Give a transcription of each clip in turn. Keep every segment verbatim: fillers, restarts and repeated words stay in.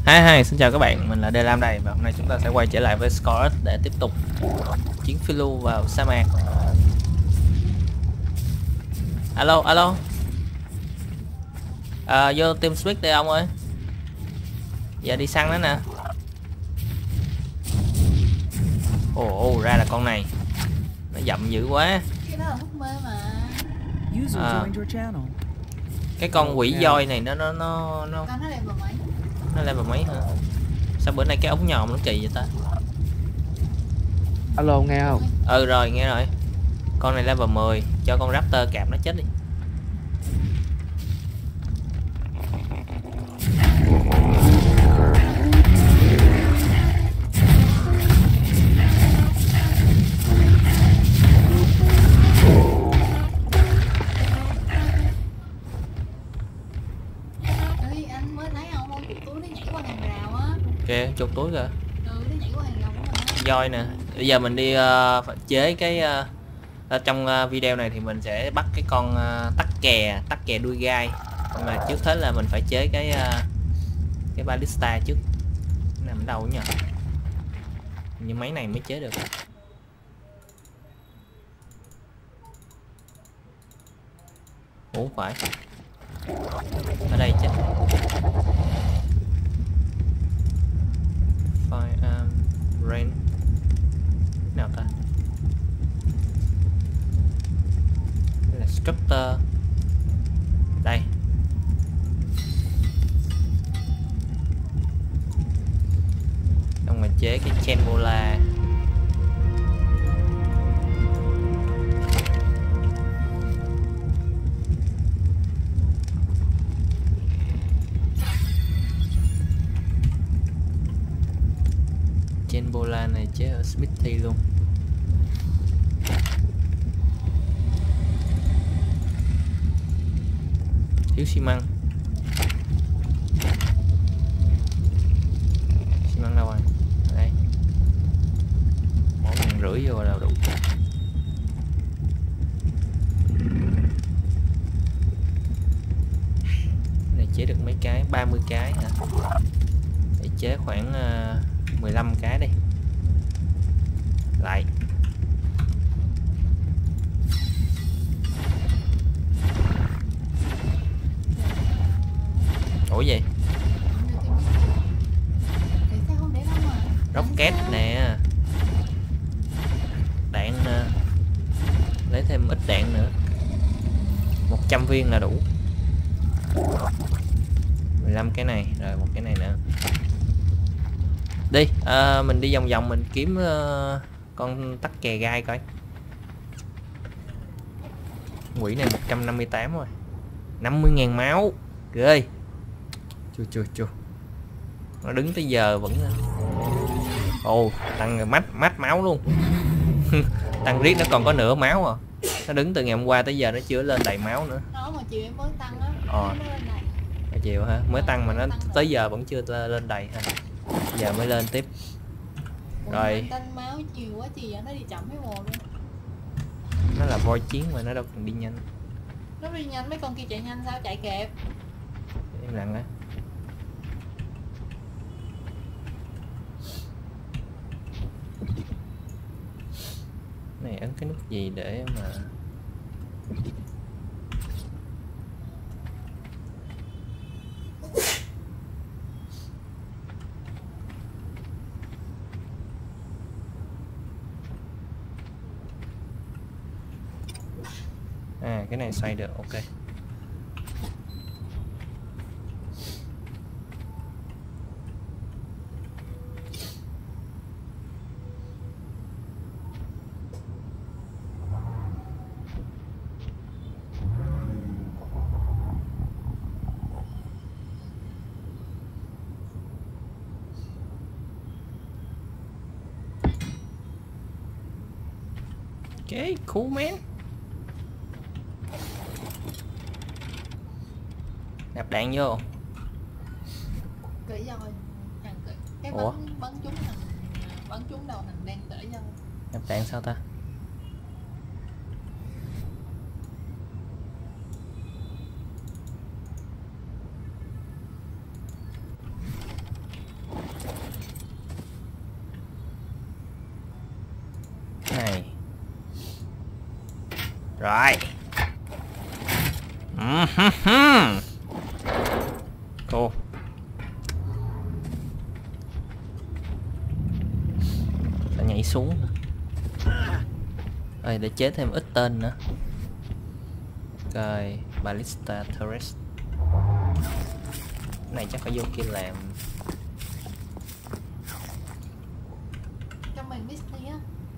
Hi hi, xin chào các bạn, mình là Đê Lam đây và hôm nay chúng ta sẽ quay trở lại với Scorus để tiếp tục chuyến phiêu lưu vào sa mạc. Alo, alo. À, vô TeamSpeak đi ông ơi. Giờ đi săn đó nè. Ồ, oh, ra là con này. Nó dậm dữ quá. Cái đó là hút mê mà. À, cái con quỷ voi này nó nó nó nó Con nó level mấy? nó level mấy hả? Sao bữa nay cái ống nhòm nó kỳ vậy ta? Alo nghe không? Ừ rồi, nghe rồi. Con này level mười, cho con Raptor cạp nó chết đi. Ê, anh mới thấy ông không chụp túi nó nhảy qua hàng rào á. Kìa, chục túi kìa. Ừ, nó nhảy qua hàng rào của mình á. Voi nè. Bây giờ mình đi uh, chế cái uh, ở trong uh, video này thì mình sẽ bắt cái con uh, tắc kè tắc kè đuôi gai, nhưng mà trước hết là mình phải chế cái uh, cái ballista trước. Nằm ở đâu nhỉ? Như máy này mới chế được. Ủa phải ở đây chứ. Fire um, rain nào ta? Đây là structure đây. Xong mình chế cái chain bola. Chain bola này chế ở Smithy luôn. Thiếu xi măng. Xi măng đâu rồi? Đây. Mỗi ngàn rưỡi vô là đủ. Này chế được mấy cái? ba mươi cái hả? Để chế khoảng uh, mười lăm cái đi. Lại. Ủa gì? Để sao không để đâu mà. Rocket nè. Đạn nè. Lấy thêm ít đạn nữa. một trăm viên là đủ. mười lăm cái này, rồi một cái này nữa. Đi, à, mình đi vòng vòng mình kiếm uh, con tắc kè gai coi. Quỷ này một trăm năm mươi tám rồi. năm mươi ngàn máu. Ghê. Chua chua chua. Nó đứng tới giờ vẫn. Ồ, oh, tăng mắt mắt máu luôn. Tăng riết nó còn có nửa máu à. Nó đứng từ ngày hôm qua tới giờ nó chưa lên đầy máu nữa. Đó mà chiều em mới tăng á. Ờ. Nó chiều hả? Mới tăng mà nó tới giờ vẫn chưa lên đầy ha. Giờ mới lên tiếp. Ủa, rồi tăng máu chiều quá chiều nó đi chậm cái mồ luôn. Nó là voi chiến mà nó đâu cần đi nhanh. Nó đi nhanh, mấy con kia chạy nhanh sao chạy kịp. Im lặng á. Này ấn cái nút gì để mà à cái này xoay được, ok. Okay, cool man. Nạp đạn vô. Kỹ rồi. Thằng kỹ. Cái Ủa? bắn bắn trúng thằng bắn trúng đầu thằng đang kỹ rồi. Nạp đạn sao ta? Rồi. Cô. Phải nhảy xuống. Rồi để chế thêm ít tên nữa. Ok, Ballista Turret. Cái này chắc phải vô kia làm. Cho mình biết đi á.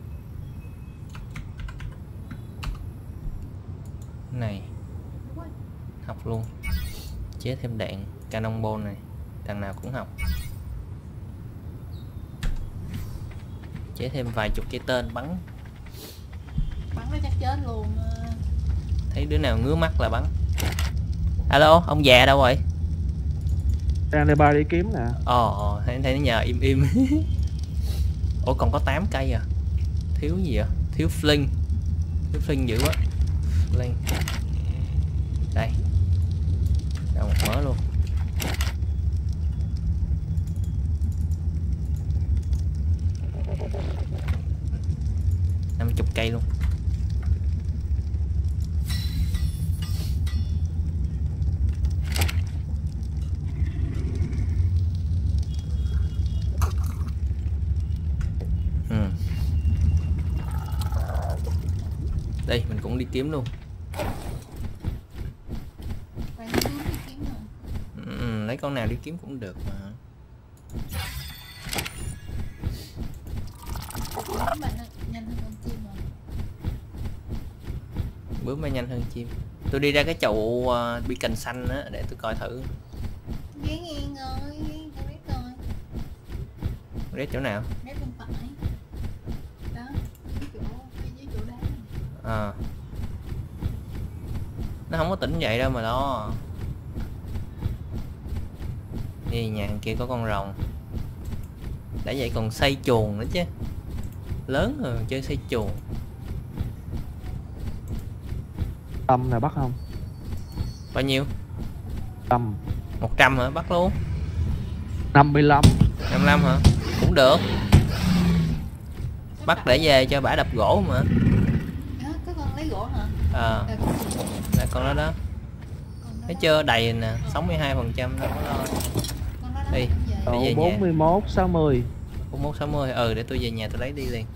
Này. Học luôn. Chế thêm đạn cannonball này. Thằng nào cũng học. Chế thêm vài chục cái tên bắn. Bắn nó chắc chết luôn. Thấy đứa nào ngứa mắt là bắn. Alo, ông già đâu rồi? Đang đi ba đi kiếm nè. Ồ, thấy, thấy nó nhờ im im. Ủa còn có tám cây à? Thiếu gì vậy? Thiếu fling. Thiếu fling dữ quá. Fling. Đây. Đâu một mớ luôn. năm mươi cây luôn. Ừ. Đây mình cũng đi kiếm luôn. Ừ, lấy con nào đi kiếm cũng được mà. Bướm mới nhanh hơn chim. Tôi đi ra cái chậu uh, bị cành xanh á để tôi coi thử. Ghé ngang rồi, tao biết rồi. Rét chỗ nào? Rét bên phải. Đó, dưới chỗ, dưới chỗ đá. À. Nó không có tỉnh dậy đâu mà lo. Đi nhà kia có con rồng. Đã vậy còn xây chuồng nữa chứ. Lớn rồi chơi xây chuồng. Tâm này bắt không? Bao nhiêu? Tâm một trăm hả? Bắt luôn. năm mươi lăm. năm mươi lăm hả? Cũng được. Bắt để về cho bả đập gỗ mà. Đó, có con lấy gỗ hả? Ờ. À, là con đó đó. Thấy chưa? Đầy nè, sáu mươi hai phần trăm đâu có lo. Đi, để về nhà. bốn mươi mốt sáu mươi. bốn mươi mốt sáu mươi. Ừ, để tôi về nhà tôi lấy đi liền.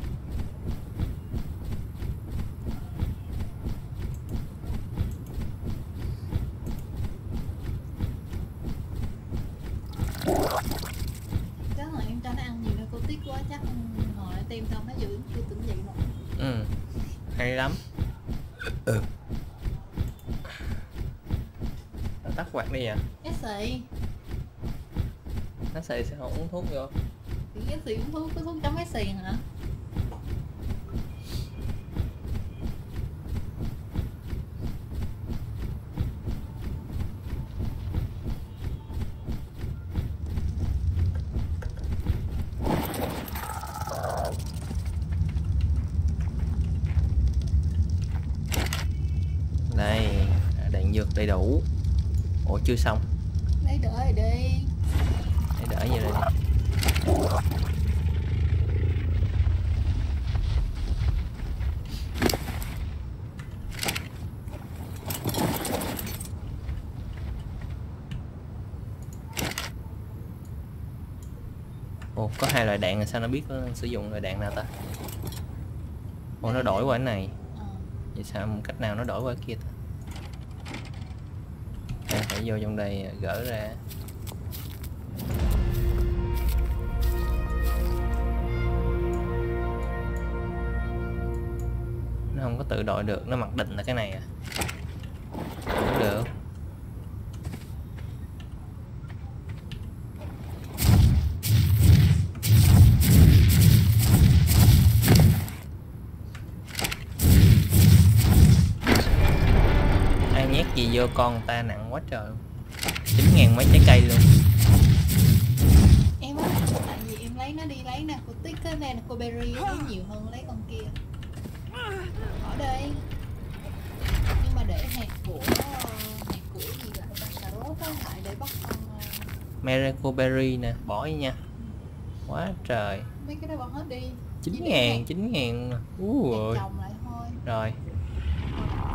Chắc là em cho nó ăn nhiều nên cô tiếc quá, chắc hồi tim xong nó giữ chưa tỉnh dậy một. Ừ, hay lắm. Ừ. Tắt quạt đi à? Cái xì. Nó xì sẽ không uống thuốc vô. Cái xì uống thuốc, cái thuốc chống cái xì hả? Đây, đạn dược đầy đủ. Ủa chưa xong. Lấy đỡ rồi đi. Lấy đỡ vậy đây. Ồ, có hai loại đạn là sao nó biết nó sử dụng loại đạn nào ta? Ồ, nó đổi qua cái này. Vậy sao một cách nào nó đổi qua kia ta? Đây, phải vô trong đây gỡ ra. Nó không có tự đổi được, nó mặc định là cái này à. Không được. Nhét gì vô con ta nặng quá trời. Chín ngàn mấy trái cây luôn. Em á, tại vì em lấy nó đi lấy nè, cô tích cái này là cô berry nó nhiều hơn lấy con kia. Ở đây. Nhưng mà để hạt của hạt của gì là cà rốt á lại để bắt con Miracle berry nè, bỏ đi nha. Quá trời. Mấy cái đó bỏ hết đi. chín ngàn, chín ngàn. Úi trồng lại thôi. Rồi.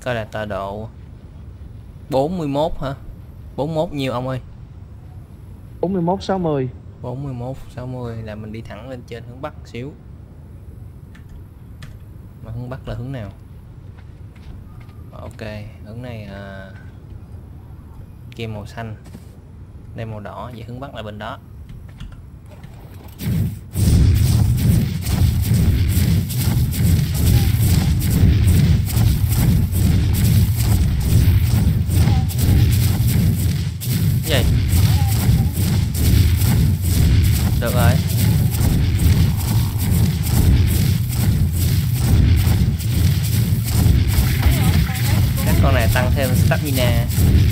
Coi là tọa độ bốn mươi mốt hả? bốn mươi mốt nhiêu ông ơi? bốn mươi mốt sáu mươi. bốn mươi mốt sáu mươi là mình đi thẳng lên trên hướng bắc xíu. Mà hướng bắc là hướng nào? Ok, hướng này à, kia màu xanh, đây màu đỏ, vậy hướng bắc là bên đó. Gì? Được rồi. Các con này tăng thêm stamina.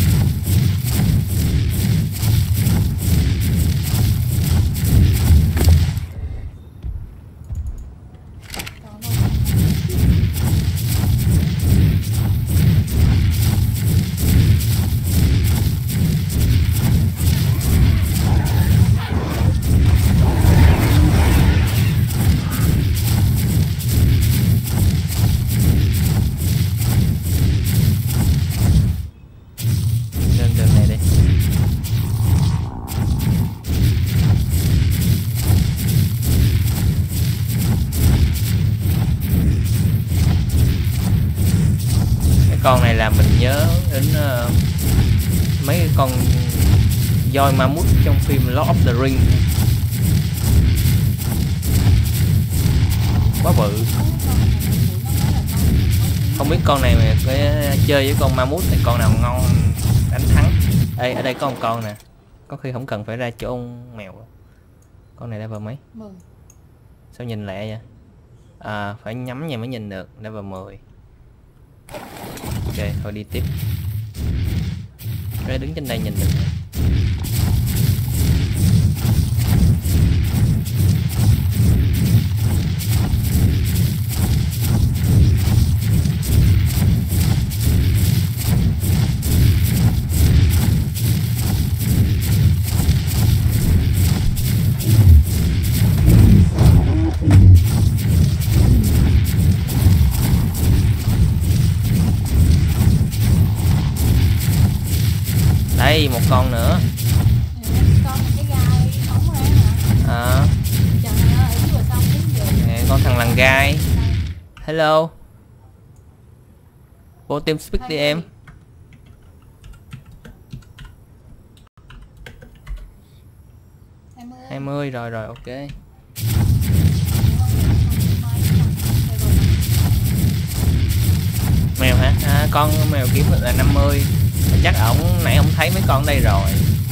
Lên đường này đi. Cái con này là mình nhớ đến uh, mấy cái con voi ma mút trong phim Lord of the Ring. Quá bự. Không biết con này mà cái chơi với con ma mút thì con nào ngon đánh thắng. Đây, ở đây có một con nè. Có khi không cần phải ra chỗ ông mèo. Con này level mấy? mười. Sao nhìn lẹ vậy? À, phải nhắm nha mới nhìn được. Level mười. Ok, thôi đi tiếp. Đây đứng trên đây nhìn được. Đây một con nữa. Con cái gai không ra hả? À, Trời ơi, ở dưới xong tiếng gì? nè, con thằng lằn gai. Hello. Vô team speak đi em. hai mươi rồi rồi ok. Mèo hả? À, con mèo kiếm được là năm mươi. Chắc ổng nãy ông thấy mấy con đây rồi.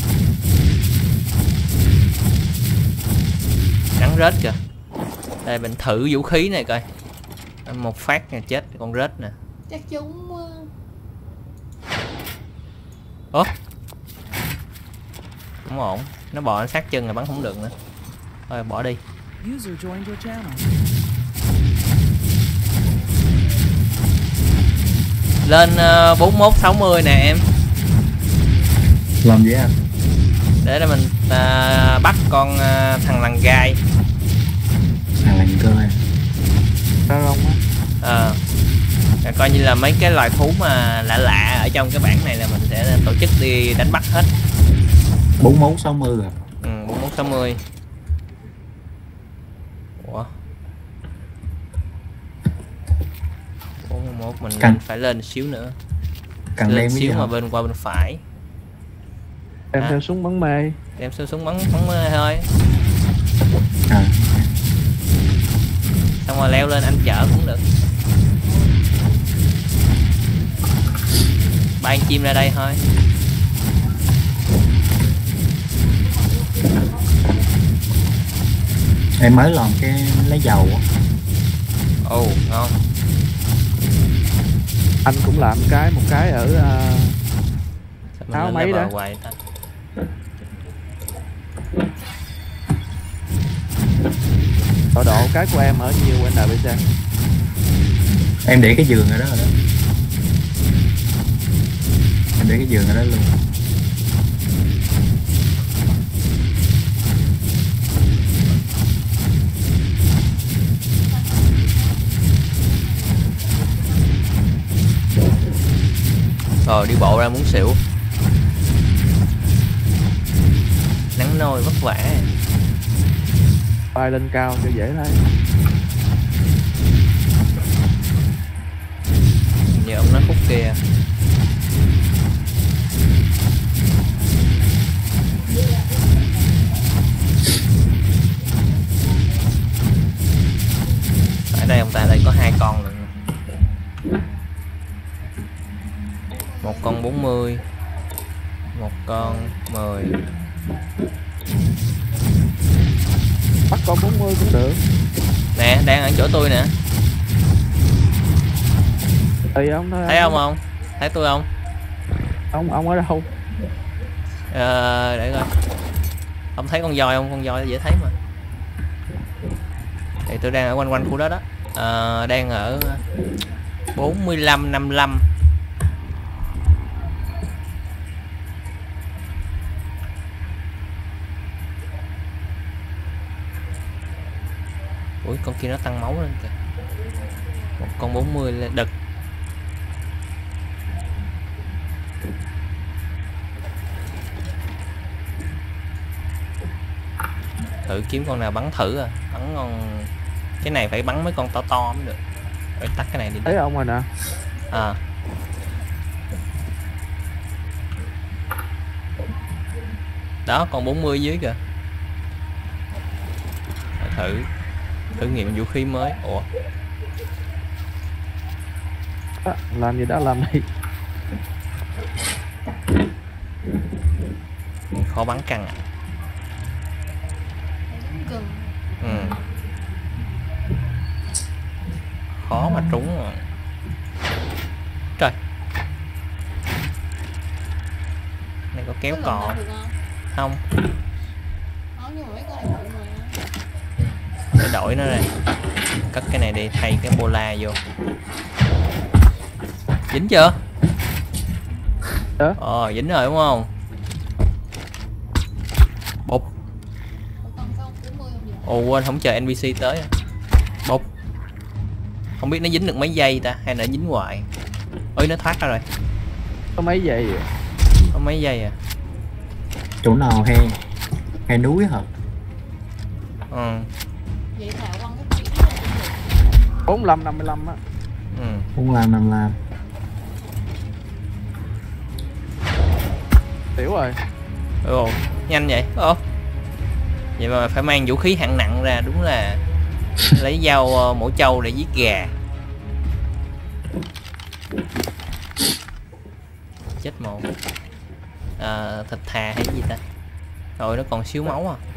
Cắn rết kìa. Đây mình thử vũ khí này coi. Một phát là chết con rết nè. Chắc chúng Ủa? Không ổn. Nó bò nó sát chân là bắn không được nữa. Thôi bỏ đi. User joined your channel. Lên uh, bốn mươi mốt sáu mươi nè em. Làm gì anh? Để để mình uh, bắt con uh, thằng lằn gai. Thằng lằn cơ à? Ra rong á. Ờ. Coi như là mấy cái loài thú mà lạ lạ ở trong cái bản này là mình sẽ tổ chức đi đánh bắt hết. bốn mươi mốt sáu mươi à? Ừ, bốn mươi mốt sáu mươi. Ủa? bốn mươi mốt mình Cần. phải lên xíu nữa. Cần Lên đem cái gì xíu mà không? bên qua bên phải. Đem À. theo súng bắn mê. Đem súng súng bắn bắn mê thôi. À, Xong rồi leo lên anh chở cũng được. Bay chim ra đây thôi. em mới làm cái lấy dầu á. Ồ, oh, ngon. Anh cũng làm cái một cái ở uh, Sao mình Áo lên mấy level đó? hoài ta? tọa độ cái của em ở nhiều en pê xê. Em để cái giường ở đó rồi đó. Em để cái giường ở đó luôn. Rồi đi bộ ra muốn xỉu. Nắng nôi vất vả. Bay lên cao cho dễ thấy. Như ông nói khúc kia. Ở đây ông ta đây có hai con nữa. Một con bốn mươi, một con mười. Bắt con bốn mươi cũng được. Nè, đang ở chỗ tôi nè. Thì ông thôi. Thấy ông không? Thấy tôi không? Ông ông ở đâu? Ờ, để coi. Ông thấy con voi không? Con voi dễ thấy mà. Thì tôi đang ở quanh quanh khu đó đó. Ờ, đang ở bốn mươi lăm năm mươi lăm. Ui, con kia nó tăng máu lên kìa. Một con bốn mươi lên đực. Thử kiếm con nào bắn thử à. Bắn con... Cái này phải bắn mấy con to to mới được. Rồi tắt cái này đi. Thấy ông rồi nè. À. Đó, còn bốn mươi dưới kìa. Rồi thử thử nghiệm vũ khí mới. Ủa, À, làm gì đó làm đi. khó bắn căng à. Gần. Ừ. Khó mà trúng rồi. Trời, này có kéo cò không? Không, nhưng mà mấy con này bự mà. Để đổi nó ra. Cất cái này đi, thay cái bola vô. Dính chưa? Ờ, dính rồi đúng không? Bụp. Ồ, quên không chờ en pê xê tới. Bụp. Không biết nó dính được mấy giây ta, hay là dính hoài. Ôi, nó thoát ra rồi. Có mấy giây vậy? Có mấy giây à? Chỗ nào hay hay núi hả? Ừ. Vậy thảo quăng cái chuyện này cũng được. bốn mươi lăm năm mươi lăm á. Ừ. Muốn làm làm làm. Tiểu rồi. Ồ, nhanh vậy. Ồ. Vậy mà phải mang vũ khí hạng nặng ra, đúng là lấy dao uh, mổ trâu để giết gà. Chết một. À, thịt thà hay gì ta? Rồi nó còn xíu máu à.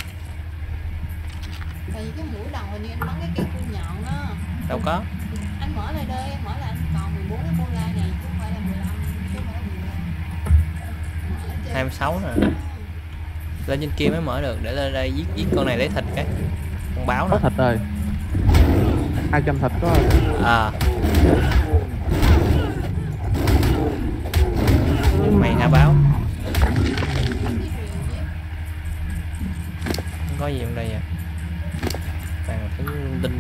Tại vì cái mũi đầu hình như anh bắn cái cây cung nhọn đó. Đâu có. Anh mở lại đây, anh mở lại anh còn mười bốn cái bola này chứ không phải là mười lăm, chứ không phải là mười lăm. Mở trên. hai mươi sáu nè. Lên trên kia mới mở được, để lên đây giết giết con này lấy thịt cái. Con báo Có nữa. thịt rồi. hai trăm thịt có rồi. À. Mày hả báo? Không có gì trong đây à? Toàn thứ linh tinh.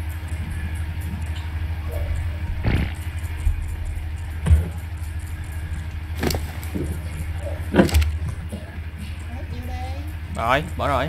Rồi, bỏ rồi.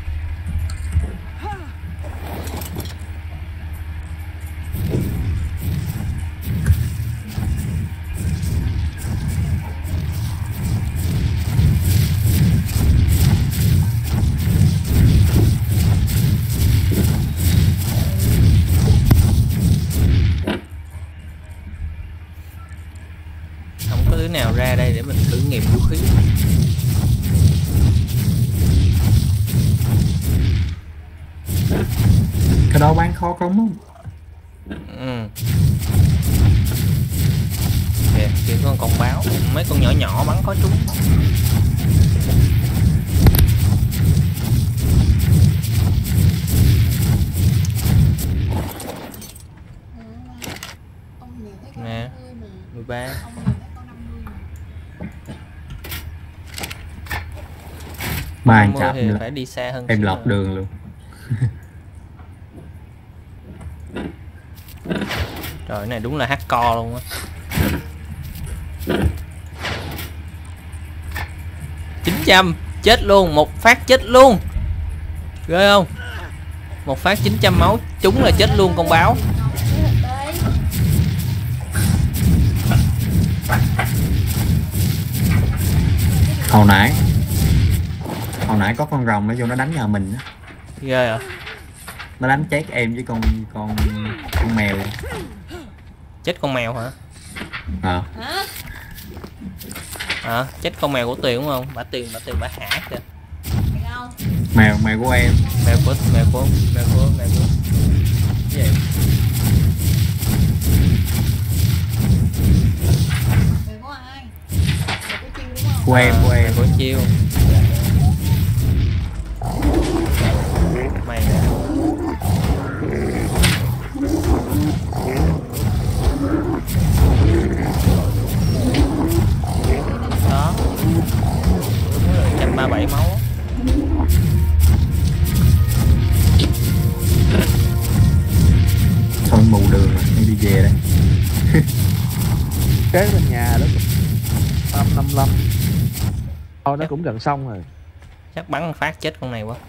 Không có thứ nào ra đây để mình thử nghiệm vũ khí. Cái đó bán khó không không? Ừ. Kìa, kìa con con báo. Mấy con nhỏ nhỏ bắn có trúng. Nè, mười ba. Ba chạm thì nữa. phải đi xa hơn. Em lọt đường luôn. Trời, cái này đúng là hardcore luôn á. chín trăm chết luôn, một phát chết luôn. Ghê không? Một phát chín trăm máu, chúng là chết luôn con báo. Hồi nãy Hồi nãy có con rồng nó vô nó đánh nhà mình á. Ghê à? Nó đánh chết em với con con con mèo. Chết con mèo hả? Ờ. Hả? À, chết con mèo của Tuyền đúng không? Bả Tuyền, bả Tuyền bả hả kìa. Được không? Mèo mèo của em. Mèo của mèo của mèo của mèo của. Cái gì? Mèo của ai? Mèo của Chiêu đúng không? Của em, của em. Mèo của Chiêu. Mày nè. Đó. một trăm ba mươi bảy máu. Thôi mù đường rồi, em đi về đây. Kế bên nhà đó năm năm lăm. Thôi nó cũng gần xong rồi. Chắc bắn một phát chết con này quá.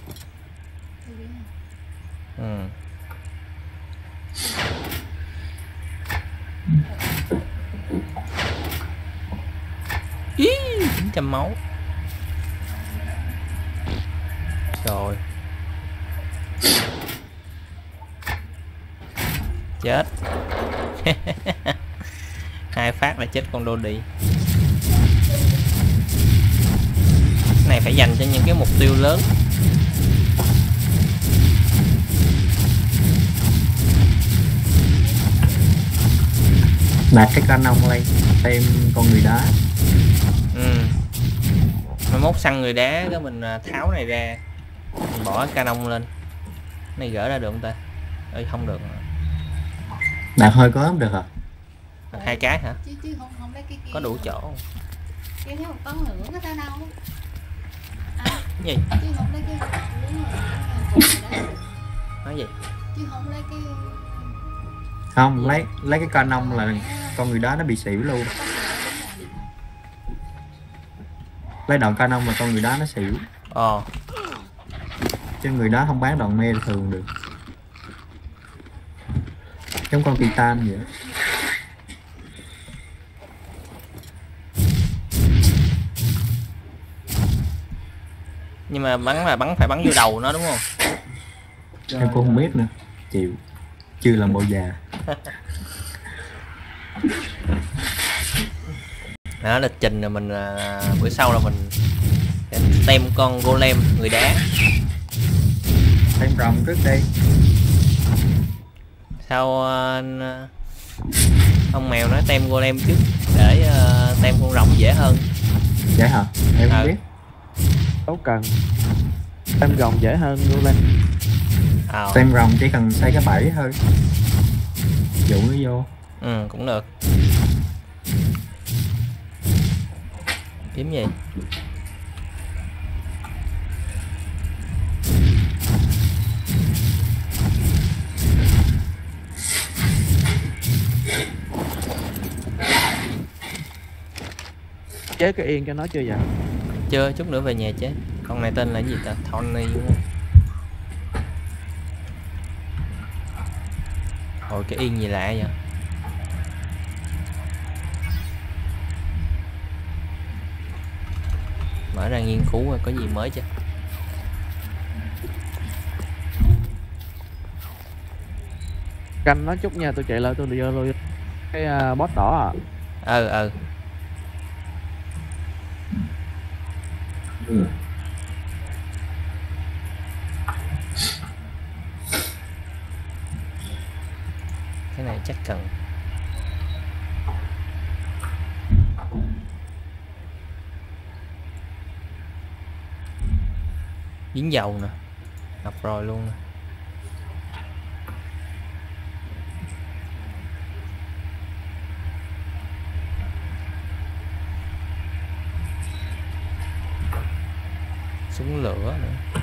Ừ. Ý, chín trăm máu. Rồi. Chết. Hai phát là chết con đô đi. Cái này phải dành cho những cái mục tiêu lớn. Đặt cái canon lên thêm con người đá. Ừ. Mai mốt săn người đá cái mình tháo này ra, mình bỏ cái canon lên. Này gỡ ra được không ta? Ơi không được. Đạt hơi có không được hả? Đặt hai cái hả? Chứ chứ không không lấy cái kia. Có đủ chỗ không? Kia thiếu một con nữa có sao đâu. À, Gì? chứ không lấy cái đúng rồi. Nói gì? Chứ không lấy cái Không, lấy lấy cái canon là con người đá nó bị xỉu luôn. Lấy đoạn canon mà con người đá nó xỉu. Ờ. Chứ người đá không bán đoạn me thường được. Giống con titan vậy. Nhưng mà bắn là bắn phải bắn vô đầu nó đúng không? Em cũng không biết nữa. Chịu. Chưa làm bộ già. Đó, lịch trình là mình à, bữa sau là mình tem con golem người đá. Thêm rồng trước đi. Sao à, ông mèo nói tem golem trước để à, tem con rồng dễ hơn. Dễ hả? Em không Ừ. biết. Đâu cần. Em gồng dễ hơn luôn lên. À. Tem rồng chỉ cần xây cái bẫy thôi. Dụ nó vô. Ừ, cũng được. Kiếm gì? Chế cái yên cho nó chưa vậy? Chưa, chút nữa về nhà chứ. Con này tên là gì ta? Tony đúng không? Ôi cái yên gì lạ vậy? Mở ra nghiên cứu coi có gì mới chứ. Canh nó chút nha, tôi chạy lại tôi đi vô luôn cái uh, boss đỏ à. Ừ ừ. Ừ. Cái này chắc cần. Giếng dầu nè. Học rồi luôn nè. Súng lửa nữa.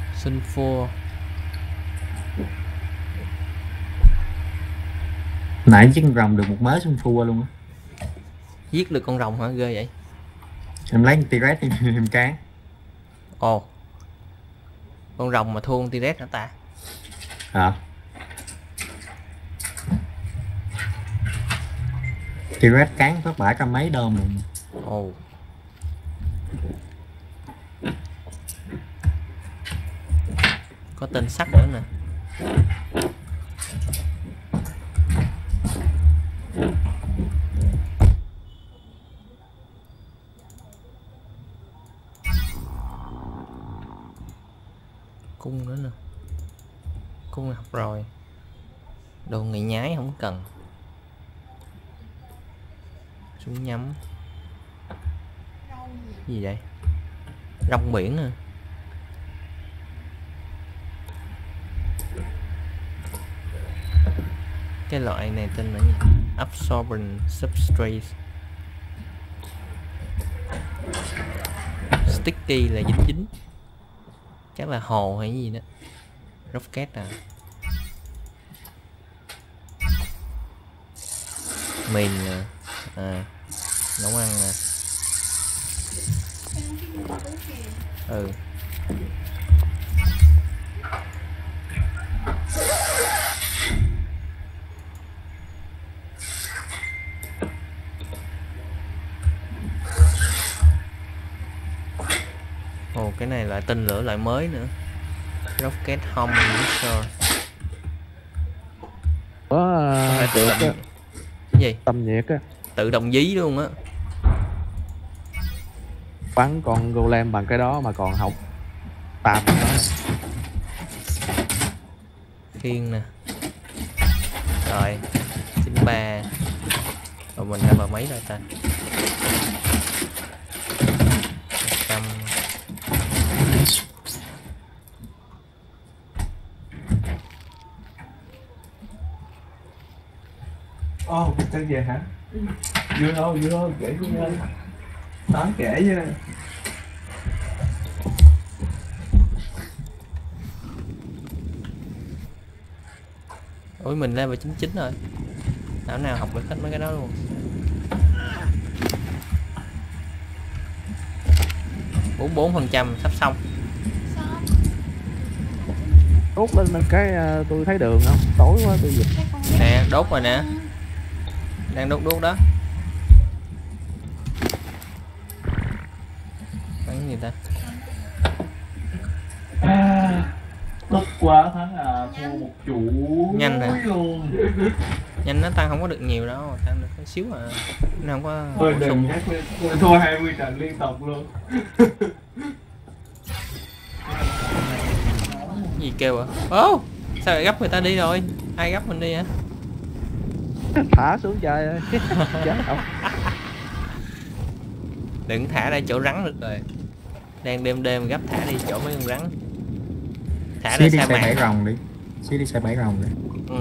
Sulfur. Nãy chiếc con rồng được một mớ xung thua luôn á. Giết được con rồng hả? Ghê vậy. Em lấy con T-Rex em, em cán. Ồ, con rồng mà thua con T-Rex hả ta? Hả? T-Rex cán thất bại trăm mấy đơm rồi. Ồ. Có tên sắt nữa nè. Cung nữa nè. Cung học rồi. Đồ nghề nhái không cần. Súng nhắm. Rau gì? Gì vậy? Rong biển nè. Cái loại này tên là gì? Absorbent substrate. Sticky là dính dính. Chắc là hồ hay gì đó. Rocket à. Mìn nè. À, nấu ăn nè. Ăn cái gì đó kìa. Ừ. Ồ, cái này lại tên lửa loại mới nữa. Rocket Home User. Có uh, tự được á, Cái gì? tầm nhiệt á, Tự động dí luôn á. bắn con golem bằng cái đó mà còn học tạm đó. Khiên nè. Rồi chín ba. Rồi mình đã vào mấy rồi ta? một trăm. Ồ, oh, sao về hả? Vui không, vui không, kể cô ơi. Nói kể chứ nè. Ôi mình level chín chín rồi. Thảo nào học được hết mấy cái đó luôn. bốn mươi bốn phần trăm sắp xong. Xong. Đốt lên cái uh, tôi thấy đường không? Tối quá tôi giật. Cái con Nè, đốt rồi nè. Đang đốt đốt đó. Bắn gì ta? À, tức quá thắng à, thua một chủ Nhanh nè. luôn. Nhanh nó tăng không có được nhiều đâu, tăng được có xíu à. Nó không có Thôi bổ đừng sung. nhắc lên, tôi thua hai mươi trận liên tục luôn. Gì kêu à? Ô, sao lại gấp người ta đi rồi? Ai gấp mình đi hả? Thả xuống trời ơi. Chết không? Đừng thả ra chỗ rắn được rồi. Đang đêm đêm gấp thả đi chỗ mấy con rắn. Thả Xí ra đi sa xe bảy mạc. rồng đi. Xí đi xe bảy rồng đi. Ừ.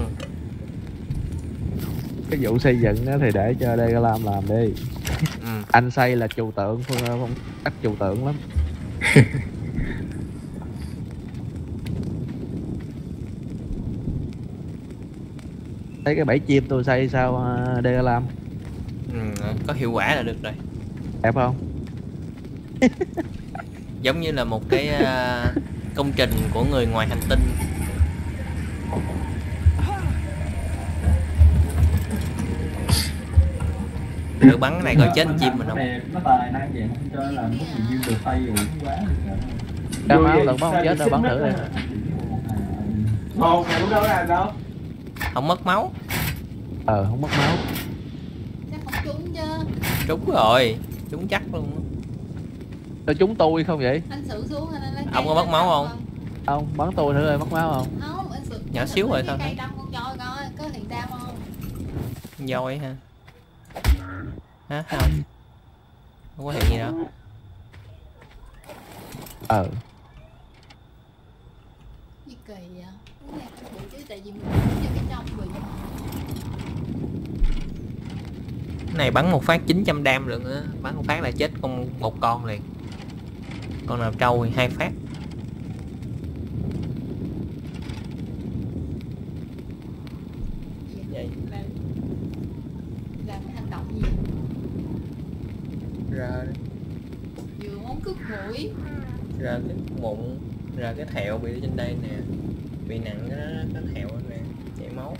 Cái vụ xây dựng á thì để cho đây làm làm đi. Ừ. Anh xây là trừu tượng, phương phong cách trừu tượng lắm. Thấy cái bẫy chim tôi xây sao đê làm Ừ, có hiệu quả là được rồi. đẹp không? Giống như là một cái uh, công trình của người ngoài hành tinh. Thử bắn cái này coi chết chim mình không? Nó tài năng vậy không cho làm cái gì được tay rồi quá. Ra máu lần bắn không chết đâu, bắn thử đi. Một ngày lúc đó là đâu? Không mất máu. Ờ không mất máu. chắc không trúng chứ. Trúng rồi, trúng chắc luôn. Cho chúng tôi không vậy? Anh xử xuống anh lấy Ông có mất máu không? Không, bắn tôi thử ơi, mất máu không? Không, anh xử. Nhỏ xíu rồi thôi. Cây đâm con voi coi có hiện đam không? Voi ha. Hả? Không. Không có hiện gì đâu. Ờ. Gì kỳ vậy? Cái này phải bự chứ tại vì mình bắn vào cái trong bị. Cái này bắn một phát chín trăm đam lượng á, bắn một phát là chết con một con liền. Con nào trâu thì hai phát. Vậy. Ra đi. Vừa món cướp mũi. Ra cái mụn, ra cái thẹo bị ở trên đây nè, bị nặng cái đó, cái thẹo nè, chảy máu.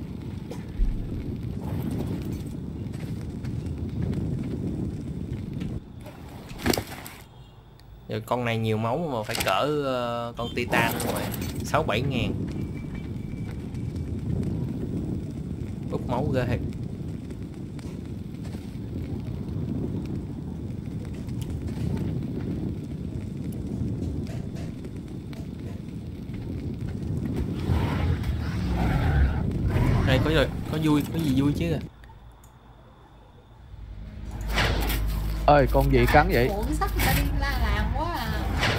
Rồi con này nhiều máu mà phải cỡ uh, con Titan luôn rồi, sáu bảy ngàn. Hút máu ghê. Đây có rồi, có vui, có gì vui chứ. Ơi con gì cắn vậy? Cuộn sắt người ta đi la làm quá à.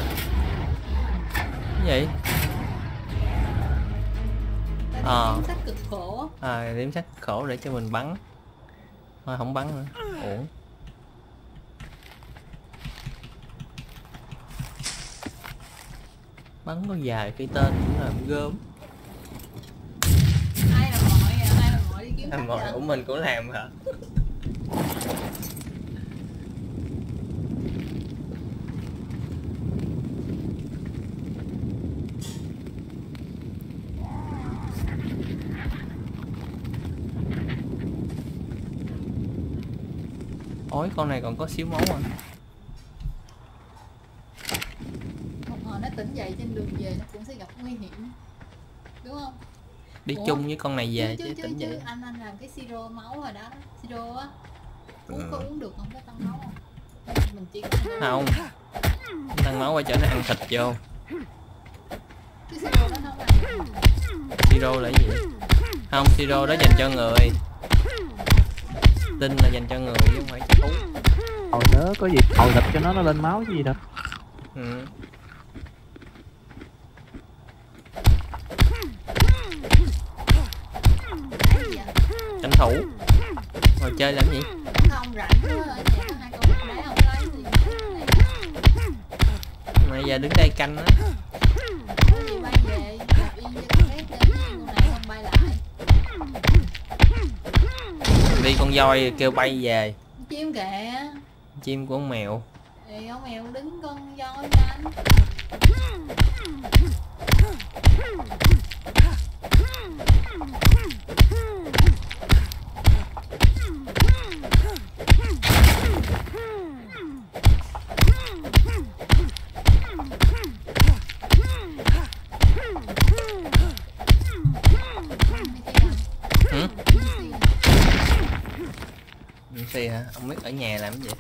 Cái gì? Ta đi Ờ. kiếm sắt cực khổ. À, điểm sách khổ để cho mình bắn. Thôi không bắn nữa, uổng. Bắn có dài cái tên cũng là gớm. Ai là mọi à? Ai là mọi đi kiếm À, sắt mọi vậy? của mình cũng làm hả? Ôi con này còn có xíu máu à. Một hồi nó tỉnh dậy trên đường về nó cũng sẽ gặp nguy hiểm. Đúng không? Đi Ủa? chung với con này về chứ, chứ chứ, tỉnh chứ, vậy. anh anh làm cái siro máu rồi đó. Siro á. Uống Ừ. có uống được không? Có tăng máu không? Mình chỉ có Không. Tăng máu qua cho nó ăn thịt vô. cái siro đó không làm. Siro là cái gì? Không, siro đó dành cho người. Tinh là dành cho người chứ không phải cho thú. Hồi nhớ có gì hồi thịt cho nó nó lên máu chứ gì đâu. Ừ. Cái gì vậy? Tranh thủ. Ngồi chơi làm gì? Không rảnh quá ở nhà có hai con vật đá không lấy gì. Mà giờ đứng đây canh á. Có gì bay về đạp yên cho con bé chơi với con này không bay lại. Đi con voi kêu bay về. Chim kìa. Chim của con mèo. Thì con mèo đứng con voi cho anh. Hử? em xê hả? Ông biết ở nhà làm cái gì?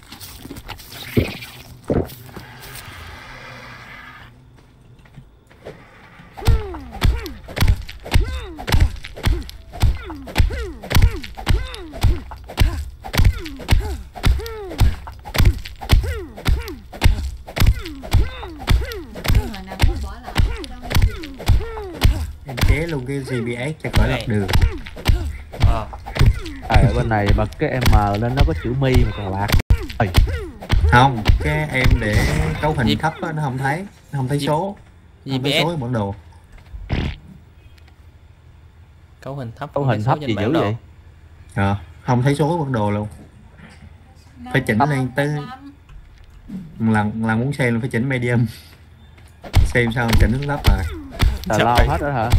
Hồi nào cũng bỏ lại chứ đâu có gì. Em chế luôn cái giê pê ét cho khỏi lọc đường. Ờ. À, ở bên này bật cái em lên nó có chữ mi mà còn lạc. Ơi, Không, cái em để cấu hình Gì? thấp á, nó không thấy, nó không thấy Gì? số, không thấy giê pê ét số ở bản đồ. cấu hình thấp. cấu không hình thấy số thấp trên gì bản dữ đồ. vậy? Ờ, không thấy số ở bản đồ luôn. Phải chỉnh Năm, lên tới- năm. Lần lần muốn xem là phải chỉnh medium. Xem sao chỉnh xuống thấp rồi. Tà Sao lo vậy? hết rồi hả?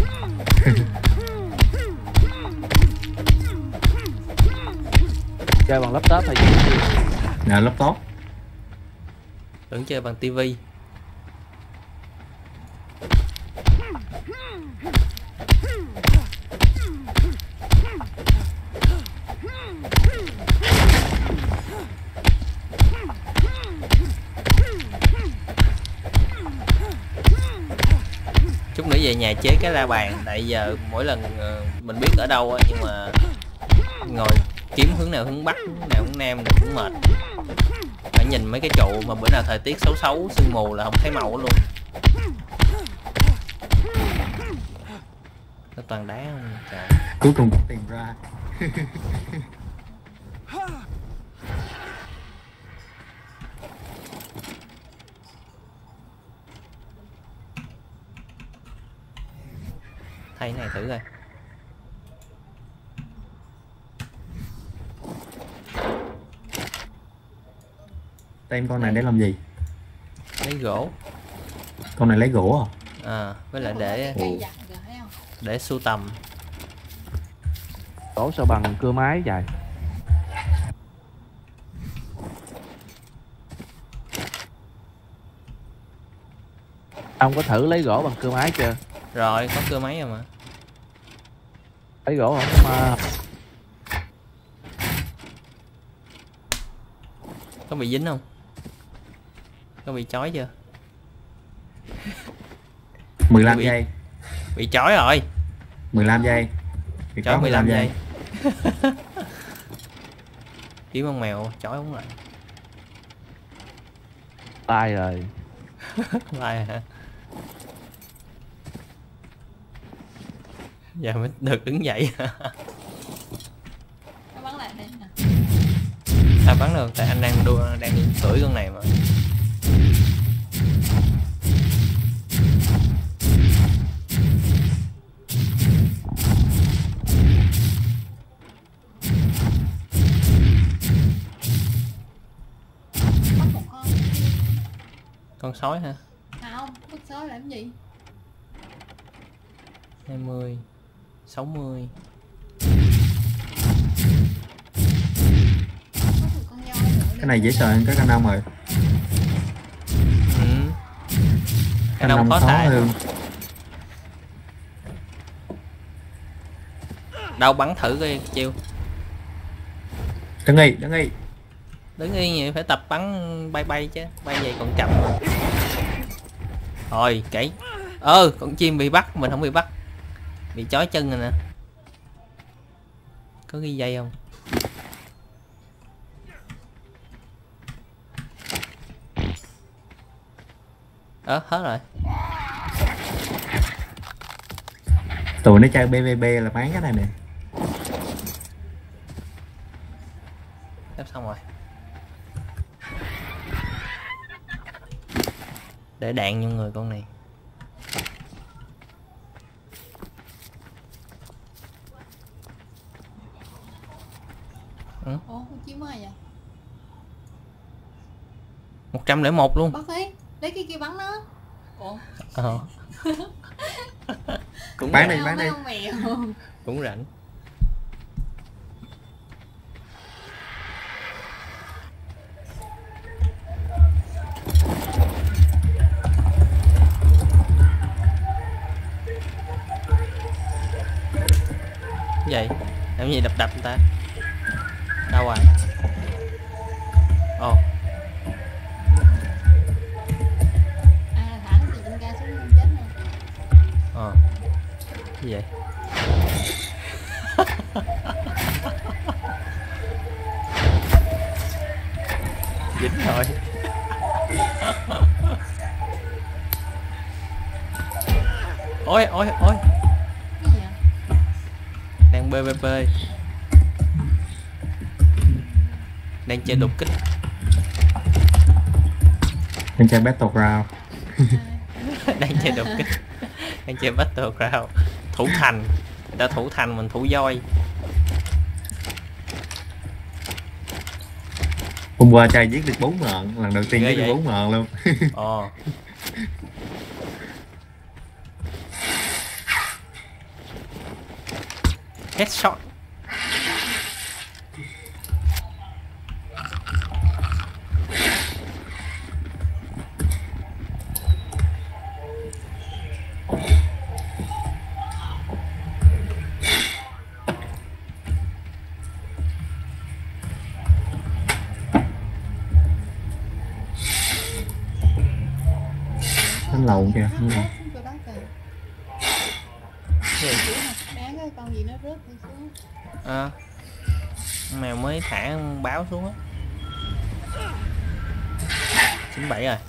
Chơi bằng laptop hay gì? Nè laptop. Tưởng chơi bằng tivi. Chút nữa về nhà chế cái la bàn. Tại giờ mỗi lần ờ, mình biết ở đâu á, nhưng mà ngồi kiếm hướng nào hướng bắc, hướng nào hướng nam thì cũng mệt. Phải nhìn mấy cái trụ mà bữa nào thời tiết xấu xấu, sương mù là không thấy màu luôn. Nó toàn đá không trời. Cuối cùng cũng tìm ra. Thay cái này thử coi. Tem con này để làm gì? Lấy gỗ. Con này lấy gỗ à? À, với lại để cây dặn rồi thấy không? để sưu tầm. Gỗ sao bằng cưa máy dài. Ông có thử lấy gỗ bằng cưa máy chưa? Rồi, có cưa máy rồi mà. Lấy gỗ không mà. Có bị dính không? Có bị chói chưa? mười lăm Bị- giây. Bị chói rồi. mười lăm giây. Thì Chói có mười lăm giây. Kiếm con mèo chói không lại. Tai rồi. Lại hả? Giờ mới được đứng dậy. Nó bắn lại đây nè. À bắn được tại anh đang đua đang cưỡi con này mà. Bắt một con. Con sói hả? Không, bắt sói làm gì? hai mươi sáu mươi. Bắt một con voi nữa. Cái này dễ sợ hơn cái canon rồi. Ừ. Cái Canon đông khó khó xài. hơn. Đâu bắn thử coi chiêu. Đứng y, đứng y. Đứng yên vậy phải tập bắn bay bay chứ. Bay vậy còn chậm mà. Rồi kỹ. Ơ con chim bị bắt mình không bị bắt. Bị chói chân rồi nè. Có ghi dây không? Ờ hết rồi. Tụi nó chơi bê vê bê là bán cái này nè. Sắp xong rồi. Để đạn vô người con này. Ủa, con chim ai vậy? Một trăm lẻ một luôn. Bắt đi, lấy cái kia bắn nó. Ủa? Ờ. Cũng Bán rảnh. đi, bán đi. Mấy con mèo. Cũng rảnh. Vậy làm gì đập đập người ta đâu rồi? Ồ oh. À, thả nó từ trên cao xuống không chết nè. Ờ gì vậy? Dính rồi. Ôi ôi ôi Cái gì vậy? đang bê bê bê, đang chơi đột kích. Đang chơi Battleground. Đang chơi đột kích, đang chơi Battleground. Thủ thành, người ta thủ thành mình thủ voi. Hôm qua trai giết được bốn ngọn, lần đầu tiên Ghê giết được vậy? bốn ngọn luôn. Ồ. Headshot. Đánh lầu kìa. Nó rớt xuống chỗ đó kìa. Gì? Kiểu mà đáng cái con gì nó rớt đi xuống. À, mèo mới thả báo xuống á. chín bảy rồi.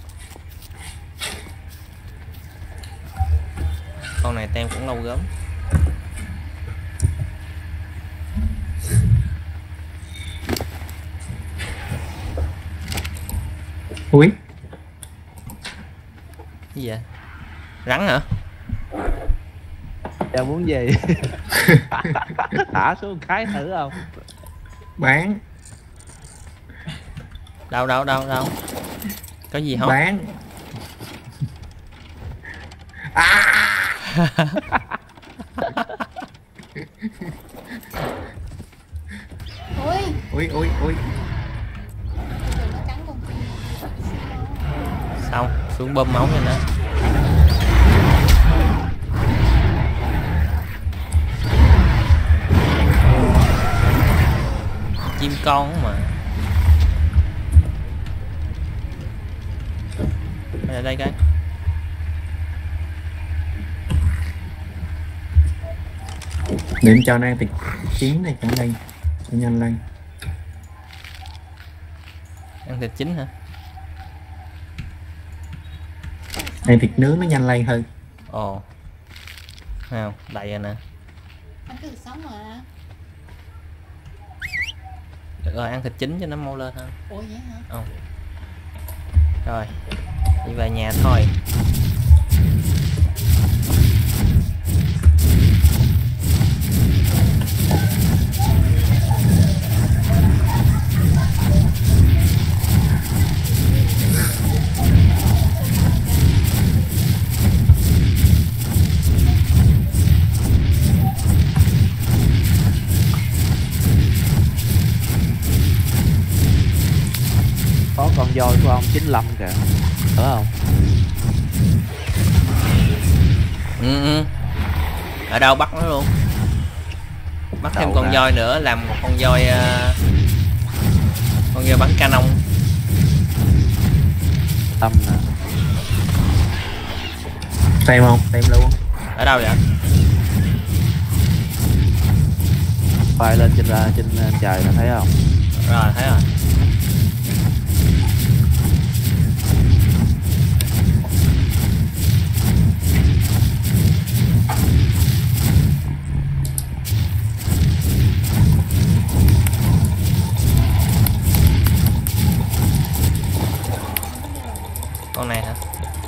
Con này tem cũng lâu gớm. Ui, Cái gì vậy? Rắn hả? Giờ muốn gì? Thả xuống cái thử không? bán. Đâu đâu đâu đâu. Có gì không? Bán. À. Ui, Ui ui ui. giờ nó cắn con kia. Xong, xuống bơm máu cho nó. Chim con mà. Ở đây cái. Để em cho nó ăn thịt chín này chẳng lên. Cho nhanh lên. Ăn thịt chín hả? Ăn thịt nướng nó nhanh lên hơn. Ồ. Nào, đầy rồi nè. Ăn cái thịt sống mà. Được rồi, ăn thịt chín cho nó mau lên hơn. Ủa vậy hả? Ồ. Rồi, đi về nhà thôi. Có con voi của ông chín lăm kìa. Đúng không? Ừ, ừ. Ở đâu bắt nó luôn. Bắt thêm Đâu con ra. voi nữa, làm một con voi uh, con voi bắn canon. Tâm nè. Tem không? Tem luôn. Ở đâu vậy? Bay lên trên ra trên trời nó thấy không? Rồi, thấy rồi. Con này hả?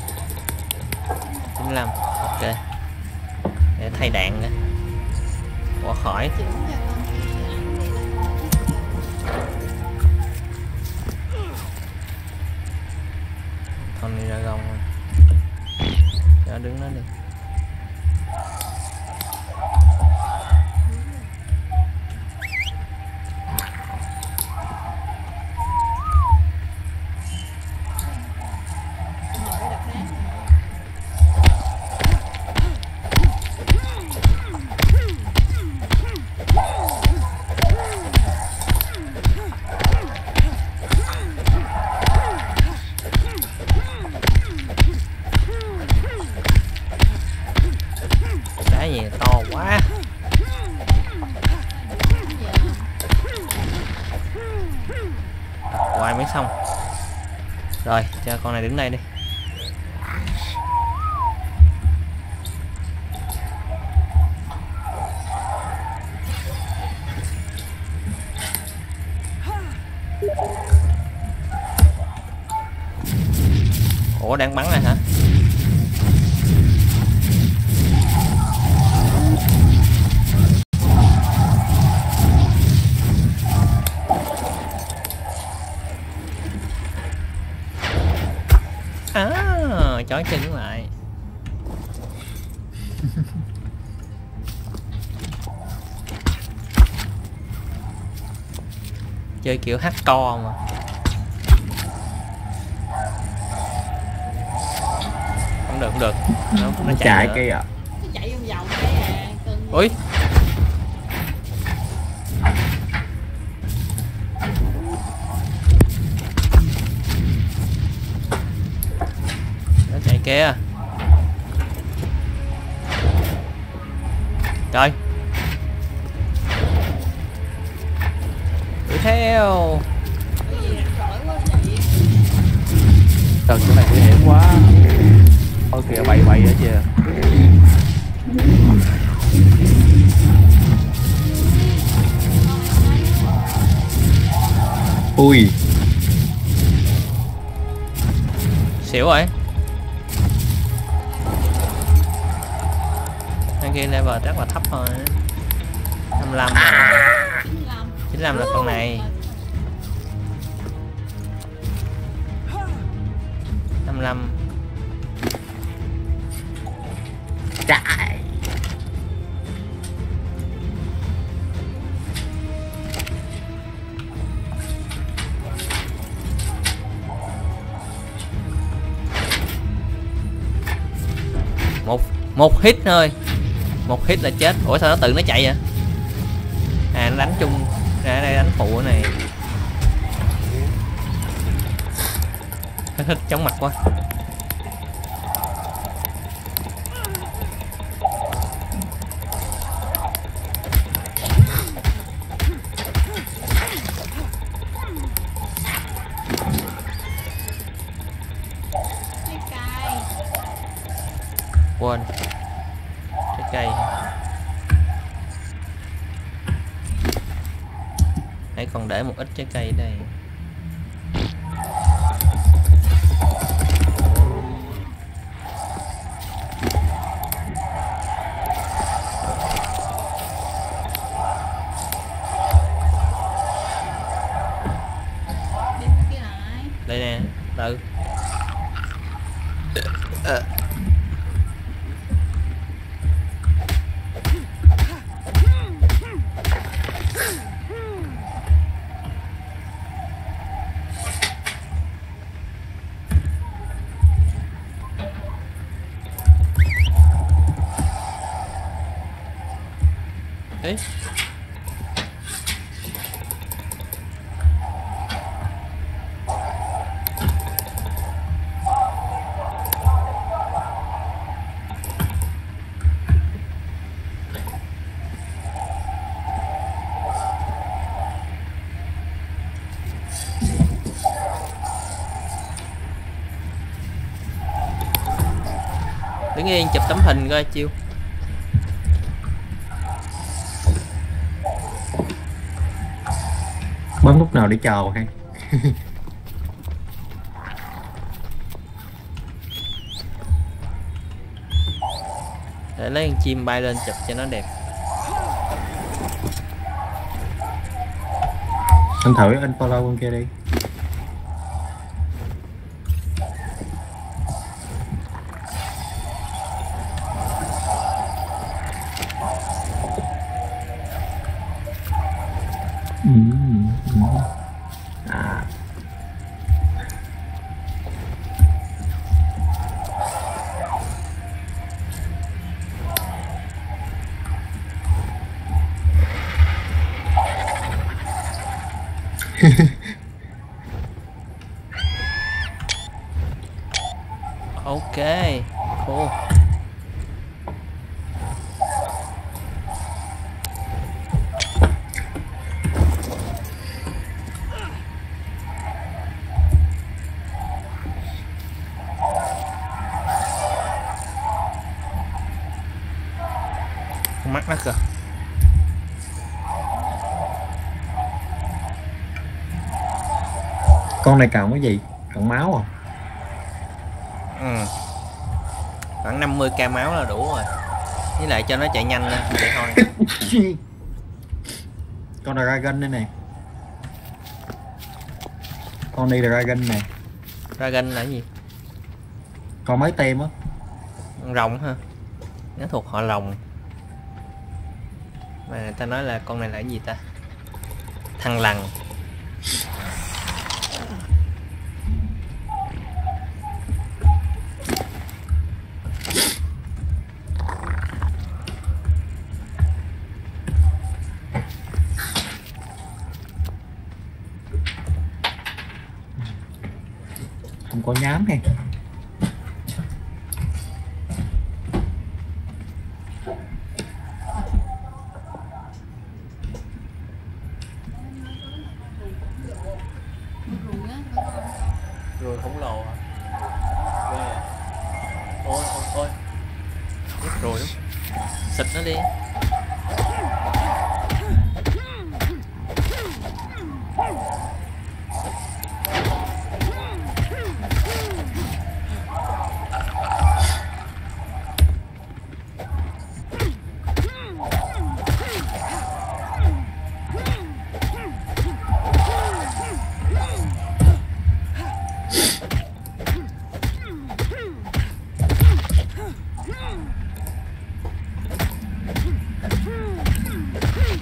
chín lăm. Ok. Để thay đạn nữa. Bỏ khỏi. Chỉnh cho con kia ăn đi lên. Con đi ra gông. Cho đứng nó đi. Ngồi đây đập đá. Đá gì to quá. Hoài mới xong. Rồi, cho con này đứng đây đi. Ủa đang bắn này hả? À, chói chân lại. Chơi kiểu hardcore mà. Không được, không được. Nó, nó Nó chạy chạy nữa. kia à. Nó chạy vòng vòng cái à. Cưng. Ui. Nó chạy kia. Trời. Đuổi theo. Cái gì rắc rối quá vậy? Trời, chỗ này nguy hiểm quá. Ôi kìa, bậy bậy ở kìa. Ui. Xỉu rồi. Thằng kia level chắc là thấp thôi. năm mươi lăm rồi. chín lăm. chín mươi lăm là con này. hai mươi lăm. Chạy. Một một hit thôi. Một hit là chết. Ủa sao nó tự nó chạy vậy? À nó đánh chung. Ra đây đánh phụ này. Thích chóng mặt quá. Trái cây. Quên. Trái cây. Hãy còn để một ít trái cây đây. Đi kia lại. Đây nè, tự. Ờ. Ê. Đứng yên chụp tấm hình coi chiêu. Bấm lúc nào để chờ hay. Để lấy con chim bay lên chụp cho nó đẹp. Anh thử anh follow con kia đi. Ừ, ừ. À. Ok, cool. Con mắt nó kìa. Con này cần cái gì? Cần máu à? Ừ. Khoảng năm mươi k máu là đủ rồi. Với lại cho nó chạy nhanh lên vậy thôi. Con Dragon đây nè. Con đi Dragon nè. Dragon là cái gì? Con mấy tem á? Con rồng ha. Nó thuộc họ rồng. Mà người ta nói là con này là cái gì ta? Thằn lằn. Không có nhám hay. Rồi khổng lồ à? Ghê à? Ôi ôi ôi. Chết rồi đúng. Xịt nó đi.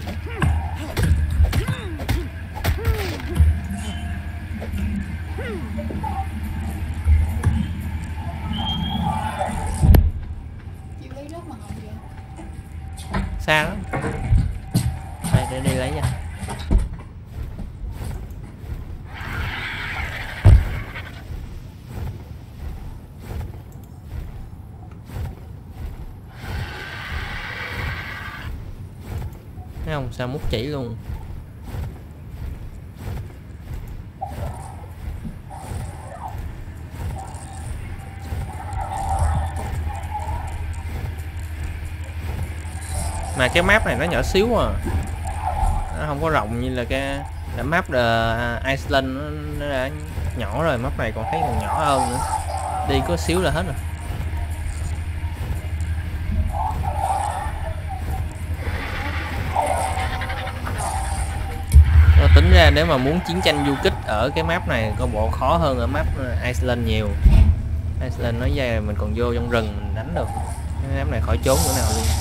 Chịu lấy đất mà không vậy? Xa lắm. Đây để đi lấy nha. Thấy không, sao mút chỉ luôn. Mà cái map này nó nhỏ xíu à, nó không có rộng như là cái là map The Iceland, nó, nó đã nhỏ rồi, map này còn thấy còn nhỏ hơn nữa, đi có xíu là hết rồi. Nó tính ra nếu mà muốn chiến tranh du kích ở cái map này có bộ khó hơn ở map Iceland nhiều. Iceland nói ra mình còn vô trong rừng mình đánh được, cái map này khỏi trốn chỗ nào luôn.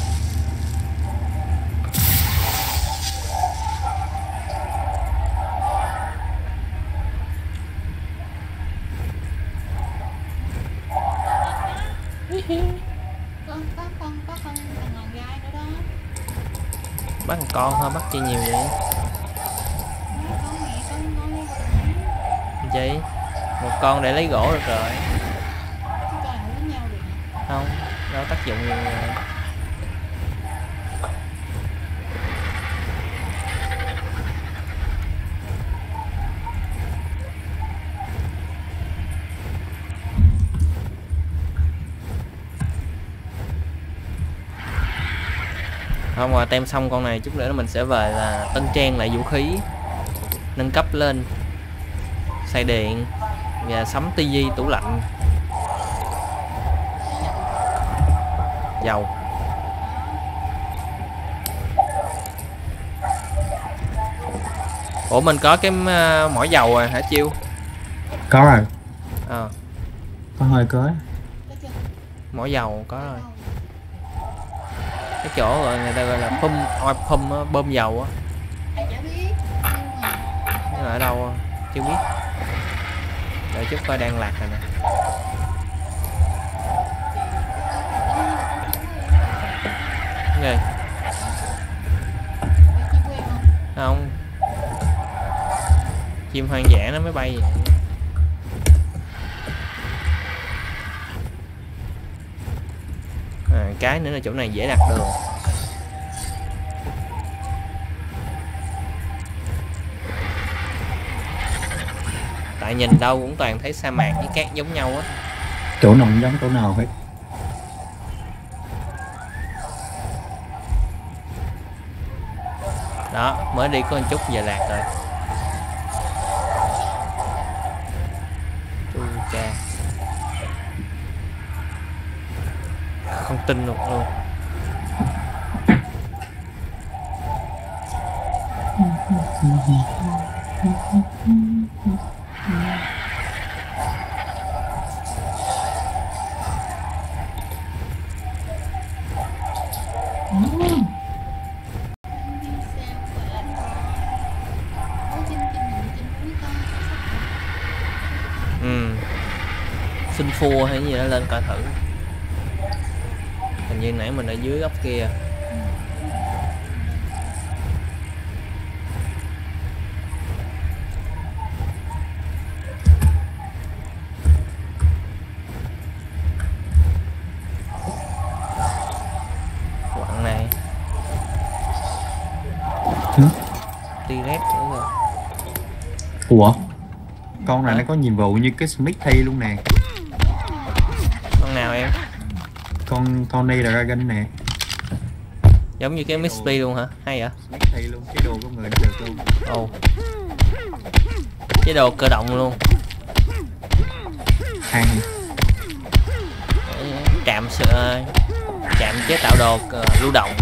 Có, có con, có con thằng ngọn gai nữa đó. Bắt một con thôi, bắt chi nhiều vậy? Nói con mẹ con ngon lên rồi. Chi? Một con để lấy gỗ được rồi. Chứ con không với nhau được. Không, đâu tác dụng gì rồi. Không, mà tem xong con này chút nữa mình sẽ về là tân trang lại vũ khí, nâng cấp lên, xài điện và sắm tivi, tủ lạnh, dầu. Ủa mình có cái uh, mỏ dầu rồi hả Chiêu? Có rồi. Ờ, Có hơi cưới. Có chưa? mỏ dầu có rồi. Đâu? Cái chỗ gọi người ta gọi là pump, oil pump á, bơm dầu á. Ai chả biết. Nhưng mà Nhưng mà ở đâu á? Chưa biết. Đợi chút coi đang lạc rồi nè. Nghe. chim quen không? Không. Chim hoang dã nó mới bay vậy. À, cái nữa là chỗ này dễ đặt đường. Tại nhìn đâu cũng toàn thấy sa mạc với cát giống nhau á. Chỗ nào cũng giống chỗ nào hết. Đó, mới đi có một chút giờ lạc rồi. Chu cha. Không tin được luôn. Ừ. Xin phua hay gì đó lên coi thử. Hình như nãy mình ở dưới góc kia. Quặng này. Ừ. T-Rex nữa rồi. Ủa? Con này Hả? nó có nhiệm vụ như cái Smithy luôn nè. Con nào em? Con Tony Dragon nè. Giống như cái Misty luôn hả? Hay vậy? Smithy luôn, chế đồ của người nó được luôn. Ồ. Oh. Chế độ cơ động luôn. Hay. Trạm sự trạm chế tạo đồ uh, lưu động.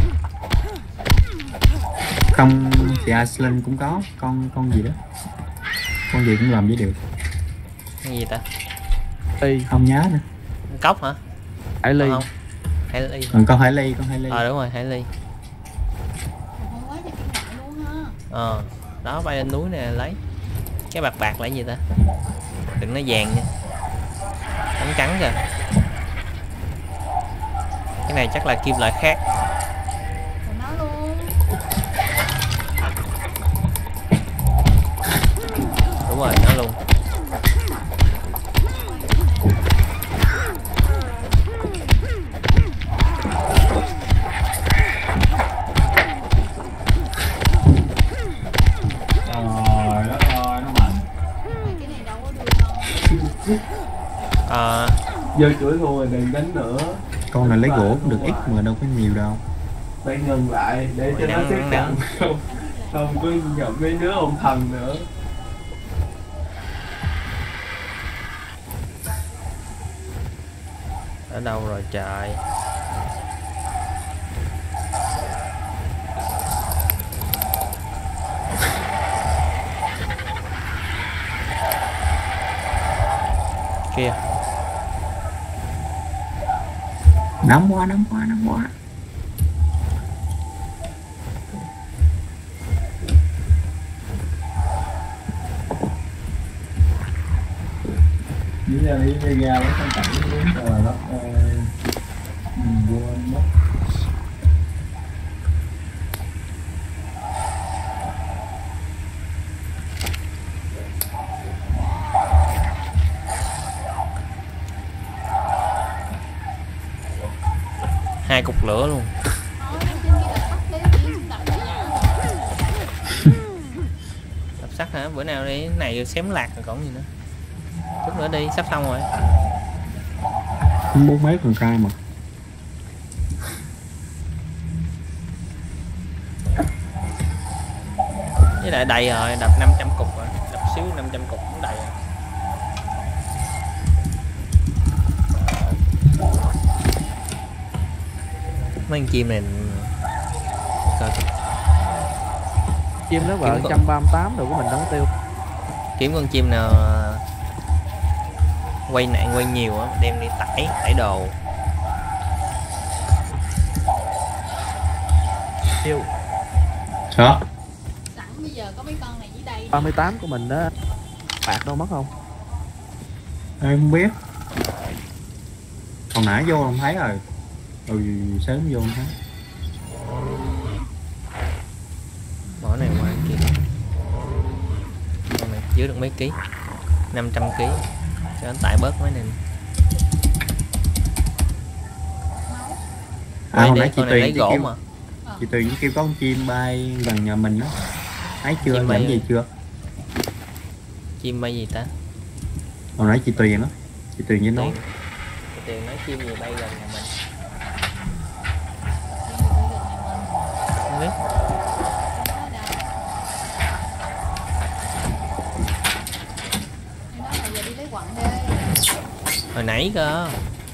Không thì Iceland cũng có con con gì đó. Con gì cũng làm với được. Cái gì ta? Ly, Không nhớ nữa. Cốc hả? Hải Ly. Không. Hải ly. Ừ, con Hải Ly, con Hải Ly. Ờ đúng rồi, Hải ly. Không quá cho cái Ờ, đó bay lên núi nè lấy. Cái bạc bạc là cái gì ta? Đừng nói vàng nha. Trắng trắng kìa. Cái này chắc là kim loại khác. Còn nó luôn. Đúng rồi, nó luôn. Trời đất ơi, nó mạnh. Cái này đâu có đưa đâu. Ờ, Giờ chửi thua rồi đừng đánh nữa. Con này lấy gỗ cũng được ít mà đâu có nhiều đâu. Phải ngừng lại để cho nó Nắng, chắc nắng, chắn. Không, không có gặp mấy đứa ông thần nữa. ở đâu rồi trời. Kia. Nóng quá, nóng quá, nóng quá. Dưới ra đi đi ra nó không cảnh đúng rồi đó. Quên mất. Hai cục lửa luôn. Nói trên kia là bắt lấy đi đập lại nhả. Đập sắt hả? Bữa nào đi, cái này xém lạc rồi còn gì nữa. Chút nữa đi, sắp xong rồi. Bốn mấy con trai mà. Với lại đầy rồi, đập năm trăm cục rồi. Đập xíu năm trăm cục cũng đầy rồi. Mấy con chim này coi Chim nó vợ Kiếm một trăm ba mươi tám rồi của mình đâu có tiêu. kiếm con chim nào quay nạn quay nhiều á, đem đi tải tải đồ. Tiêu Sao? Sẵn bây giờ có mấy con này dưới đây. ba mươi tám của mình đó. Bạc đâu mất không? Em không biết. Hồi nãy vô không thấy rồi. Ừ, sớm vô không thấy. Bỏ này qua kia. Con này chứa được mấy ký? năm trăm ký. Cho nó tải bớt mấy này. À, Quay hồi đi, nãy chị con này lấy Tuyền gỗ kêu, mà. chị Tuyền kêu có con chim bay gần nhà mình đó. Thấy chưa? Chim bay Làm gì à? chưa? Chim bay gì ta? Hồi nãy chị Tuyền đó. Chị Tuyền với nó. Tiền. Tiền nói chim gì bay gần nhà mình. Không biết. Nói là giờ đi lấy quặng đi. Hồi nãy cơ.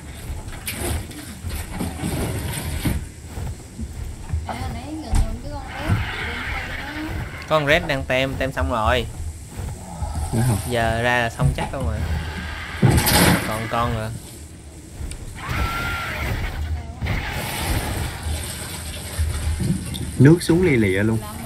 À, nãy gần gần cái con ép đem quay nó. Con red đang tem, tem xong rồi. Đúng không? Giờ ra là xong chắc không rồi. Còn con rồi. Nước xuống lia lịa luôn. Lắm mà.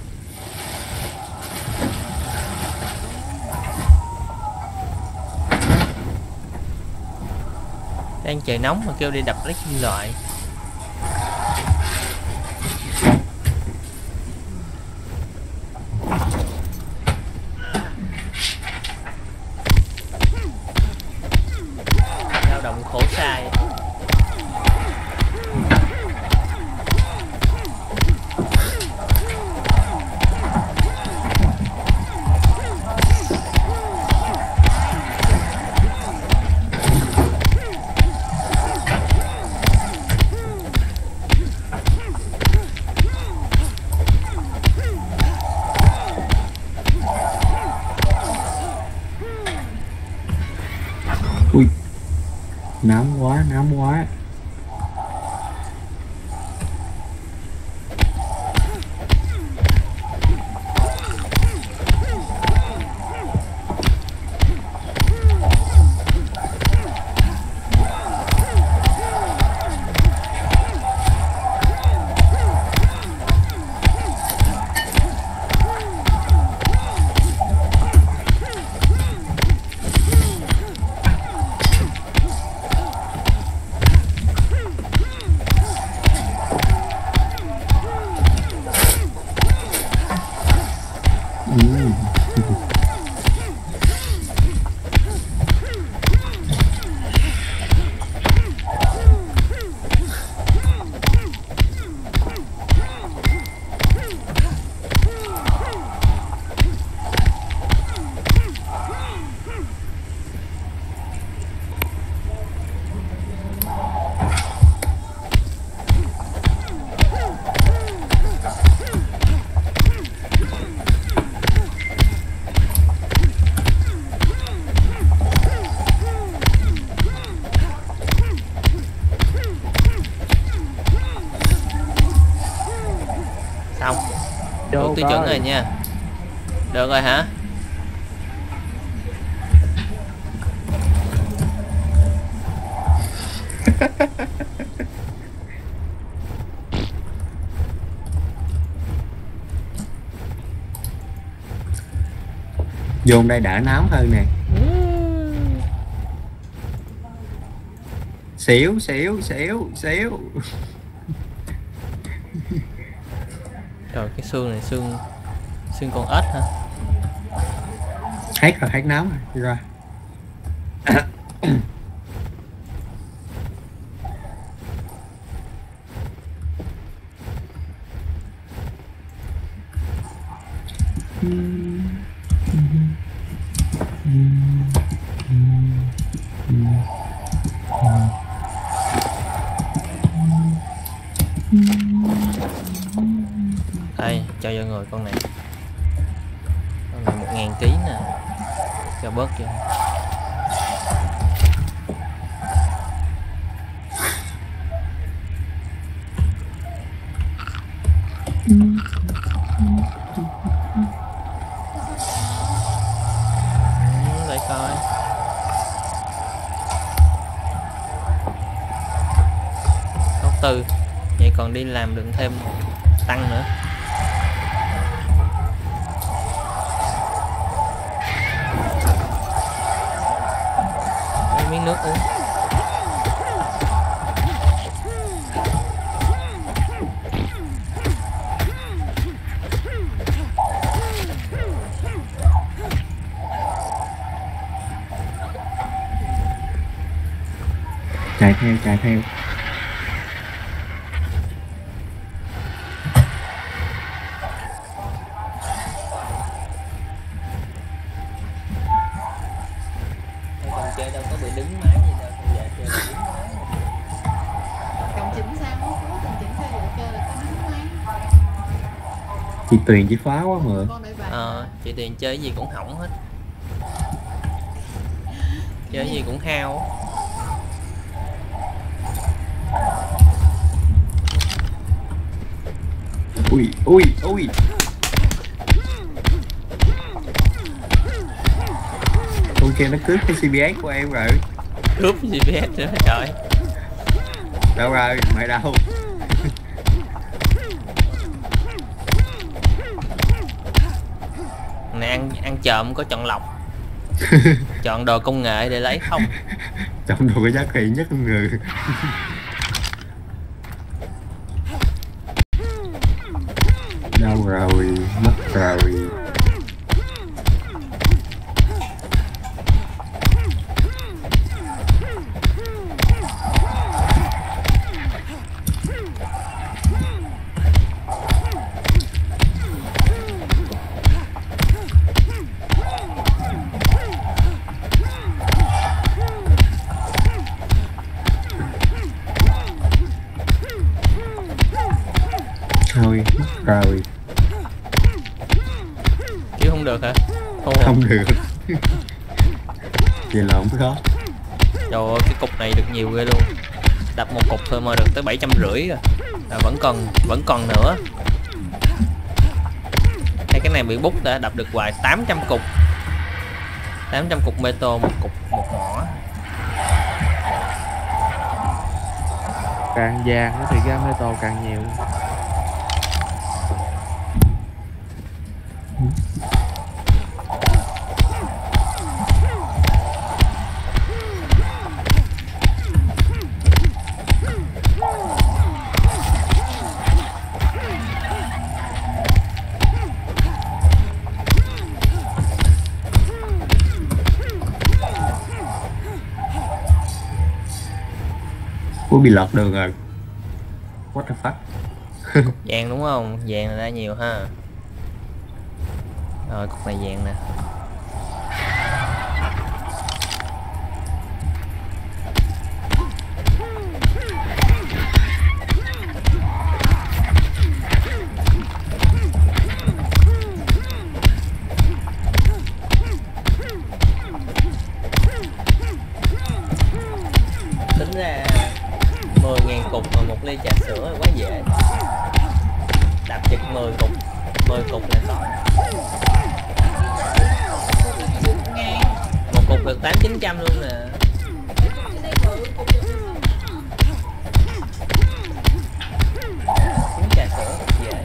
Đang trời nóng mà kêu đi đập lấy kim loại. Lao động khổ sai. Ui, nóng quá, nóng quá. Xong. Vô Đủ tiêu chuẩn coi. rồi nha. Được rồi hả? Vô đây đỡ nóng hơn nè. Xỉu xỉu xỉu xỉu. Rồi cái xương này xương xương con ếch hả? Hết rồi, hết nóng rồi. Đi ra. Đây, cho vô người con này. Con này một ngàn ký nè. Cho bớt vô. Ừ, để coi. Tốt tư. Vậy còn đi làm được thêm tăng nữa. Lấy miếng nước uống. Chạy theo, chạy theo. Con chơi đâu có bị đứng máy gì đâu, con dạ chơi đứng máy. Cộng chỉnh sao nó cố tình chỉnh theo bộ chơi là có đứng máy. Chị Tuyền chỉ phá quá mà. Con đợi bà. Ờ, chị Tiền chơi gì cũng hỏng hết. Chơi gì cũng hao. Ui ui ui. Con kia nó cướp cái xê pê ét của em rồi. Cướp giê pê ét nữa trời. Đâu rồi, mày đâu? Này ăn ăn trộm có chọn lọc. Chọn đồ công nghệ để lấy không. Trong đồ có giá trị nhất con người. Đâu rồi, mất rồi. Thôi, mất rồi. Chứ không được hả? Không, Không được. Vậy là không có. Trời ơi, cái cục này được nhiều ghê luôn. Đập một cục thôi mà được tới bảy trăm rưỡi rồi. À, vẫn còn vẫn còn nữa. Hay cái này bị bút đã đập được hoài tám trăm cục. tám trăm cục metal một cục một mỏ. Càng vàng nó thì ra metal càng nhiều. Ủa bị lọt đường rồi. What the fuck. Vàng đúng không? Vàng là ra nhiều ha. Rồi cục này vàng nè. Tính ra mười ngàn cục mà một ly trà sữa là quá dễ. Đập chực mười cục, mười cục là có. Ngàn. Một cục được tám chín trăm luôn nè. Cái đây bự cục được không? Uống trà sữa dễ.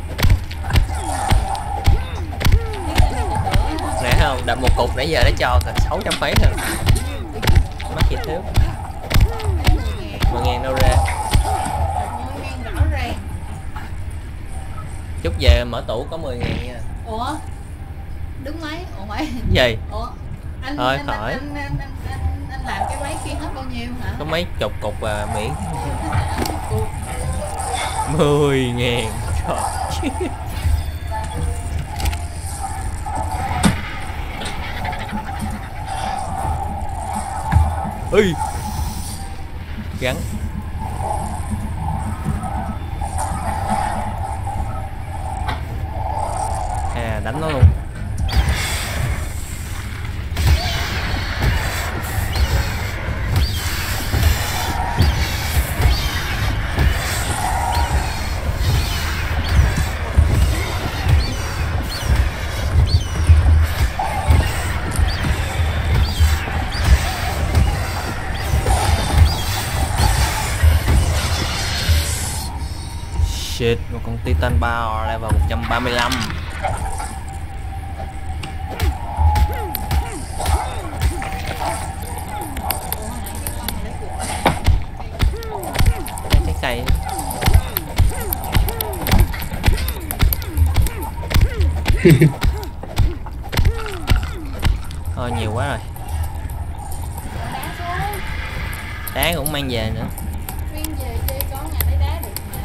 Nè không, đập một cục nãy giờ nó cho cả sáu trăm mấy thôi. Mắc gì thiếu. mười ngàn đâu ra. mười ngàn rõ ràng. Chút về mở tủ có mười ngàn nha. Ủa? Đứng máy. Ủa mày. Gì? Ủa? Anh Thôi anh, khỏi. anh, anh, anh, anh, anh làm cái máy kia hết bao nhiêu hả? Có mấy chục cục à, miễn. Mười ngàn. Trời. Ui. Gắn. À đánh nó luôn. Shit, một con Titan Power level một trăm ba mươi lăm. Cái cây. Thôi nhiều quá rồi. Đá xuống. Đá cũng mang về nữa. Nguyên về chơi có nhà lấy đá được mà.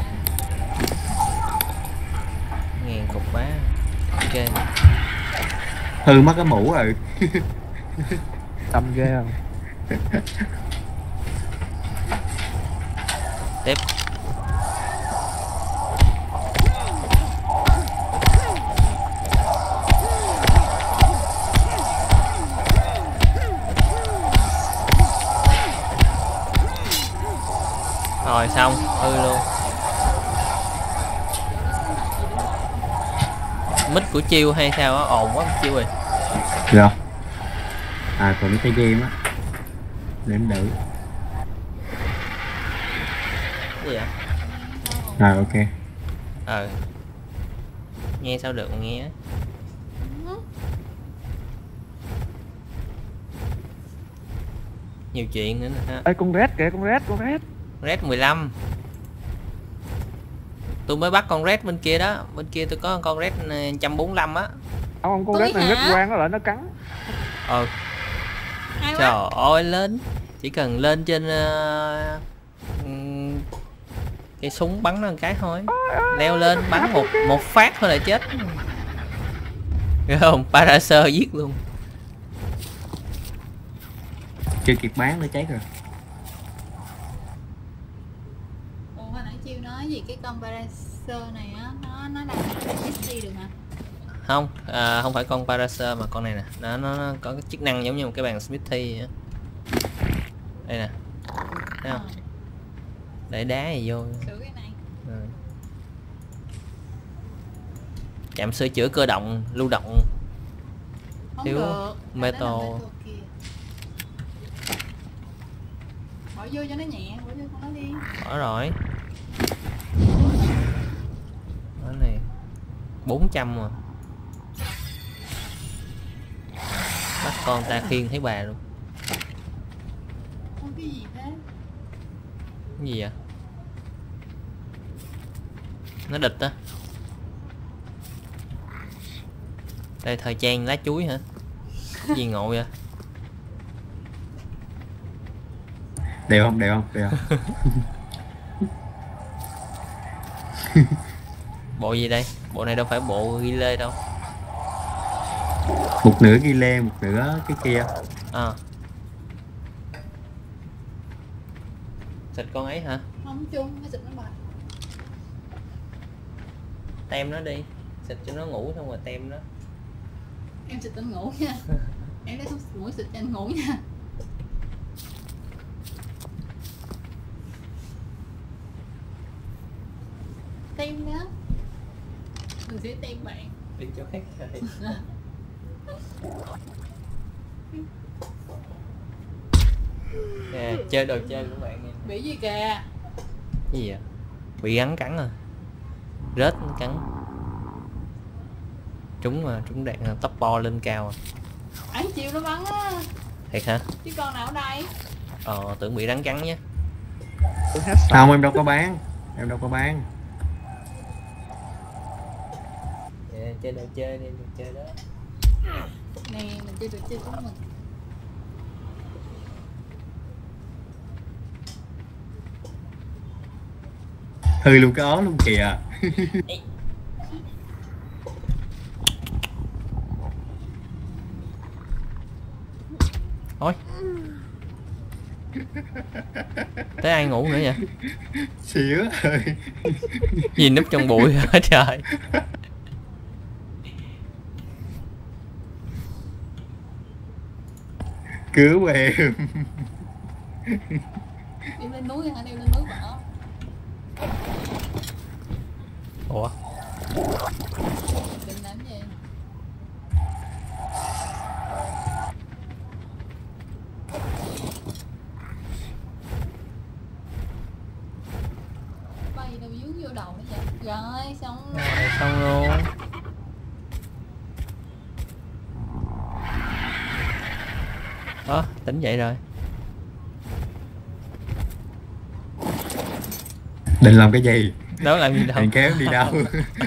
Ngàn cục quá. Ok. Hư mất cái mũ rồi. Tâm ghê không? Tiếp. Rồi xong, hư luôn. Mic của Chiêu hay sao á, ồn quá Chiêu rồi. Rồi. À còn cái game á. Để em đợi. Cái gì vậy? Rồi ok. Ờ. Nghe sao được mà nghe á. Nhiều chuyện nữa nè ha. Ê con rết kìa, con rết, con rết. Red mười lăm. Tôi mới bắt con red bên kia đó. Bên kia tôi có con red một trăm bốn mươi lăm á. Ông ông con Tôi rết này hả? rất quan nó lại nó cắn. Ờ. Ai quá? Trời ơi lên. Chỉ cần lên trên uh, um, cái súng bắn nó một cái thôi. Leo lên bắn một một phát thôi là chết. Thấy không? Parasaur giết luôn. Chưa kịp bán nó cháy rồi. Ủa hồi nãy Chiêu nói gì cái con Parasaur này á, nó nó làm Misty được hả? Không, à, không phải con Parasaur mà con này nè. Nó, nó, nó có cái chức năng giống như một cái bàn Smithy á. Đây nè. Thấy không? Để đá gì vô. Sửa cái này. Ừ. Chạm sửa chữa cơ động, lưu động. Không Thiếu được. metal. Đó là metal kia. Bỏ vô cho nó nhẹ, bỏ vô con nó đi. Bỏ rồi. Đó này bốn trăm mà. Bắt con ta khiêng thấy bà luôn. Không cái gì thế? Cái gì vậy? Nó địch á. Đây thời trang lá chuối hả? Cái gì ngộ vậy? Đều không, đều không, đều không. Bộ gì đây? Bộ này đâu phải bộ ghi lê đâu. Một nửa ghi lê, một nửa cái kia. À. Xịt con ấy hả? Không chung, cái xịt nó bạch. Tem nó đi. Xịt cho nó ngủ xong rồi tem nó. Em xịt anh ngủ nha. Em lấy thuốc mũi xịt cho anh ngủ nha. Tim đó. Mình sẽ tem bạn. Đi chỗ khác chơi. Nè, chơi đồ chơi của bạn nè. Bị gì kìa? Cái gì vậy? Bị rắn cắn rồi. Rết cắn. Trúng mà, trúng đạn tóc bo lên cao. Ăn chiều nó bắn á. Thiệt hả? Chứ con nào ở đây? Ờ, tưởng bị rắn cắn nhé. Không, em đâu có bán. Em đâu có bán. Nè, chơi đồ chơi đi, đồ chơi đó. Nè, mình chơi đồ chơi của mình. Hư luôn cái ố luôn kìa. Ôi. Tới ai ngủ nữa vậy? Xỉu ơi. Gì núp trong bụi hả trời? Cứu em. Đi lên núi hả? Đi lên núi bỏ. Ủa? Đừng làm gì. Bay đâu dướng vô đầu nữa vậy? Rồi, xong. Rồi, xong luôn. Đó, tỉnh dậy rồi. Định làm cái gì? Đó làm gì đâu. Định kéo đi đâu?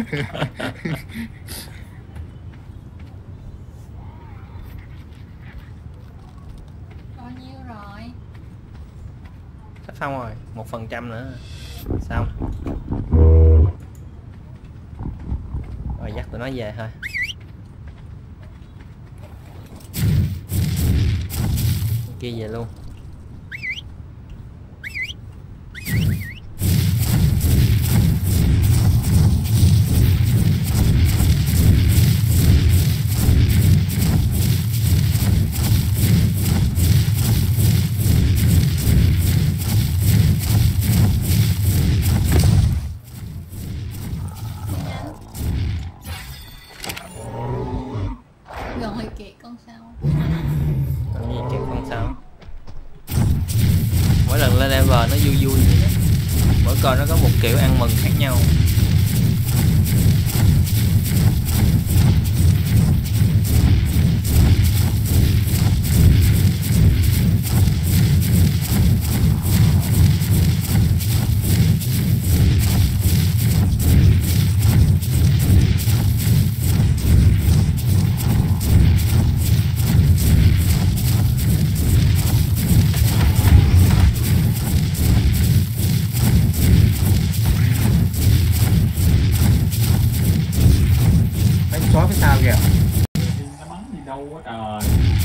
Bao nhiêu rồi? Sắp xong rồi, một phần trăm nữa. Xong. Rồi dắt tụi nó về thôi. Kia về luôn. Rồi kìa con sao? Làm gì kêu con sao? Mỗi lần lên level nó vui vui vậy đó. Mỗi con nó có một kiểu ăn mừng khác nhau. Xóa cái sao kìa. Nó bắn gì đâu quá trời.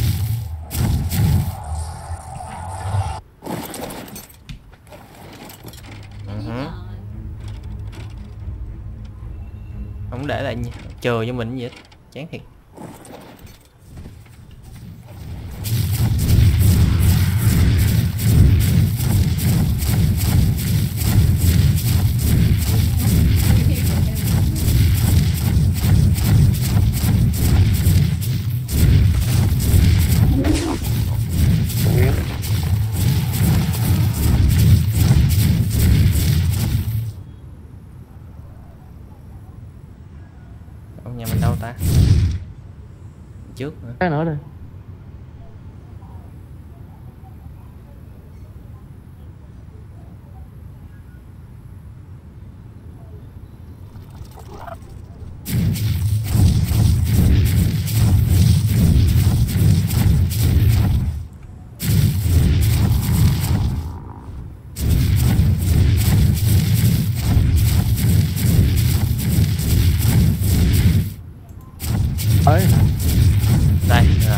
Uh-huh. Không để lại chờ cho mình gì hết. Chán thiệt. Ông nhà mình đâu ta? Trước hả? Cái nữa đi. Ấy. Đây rồi.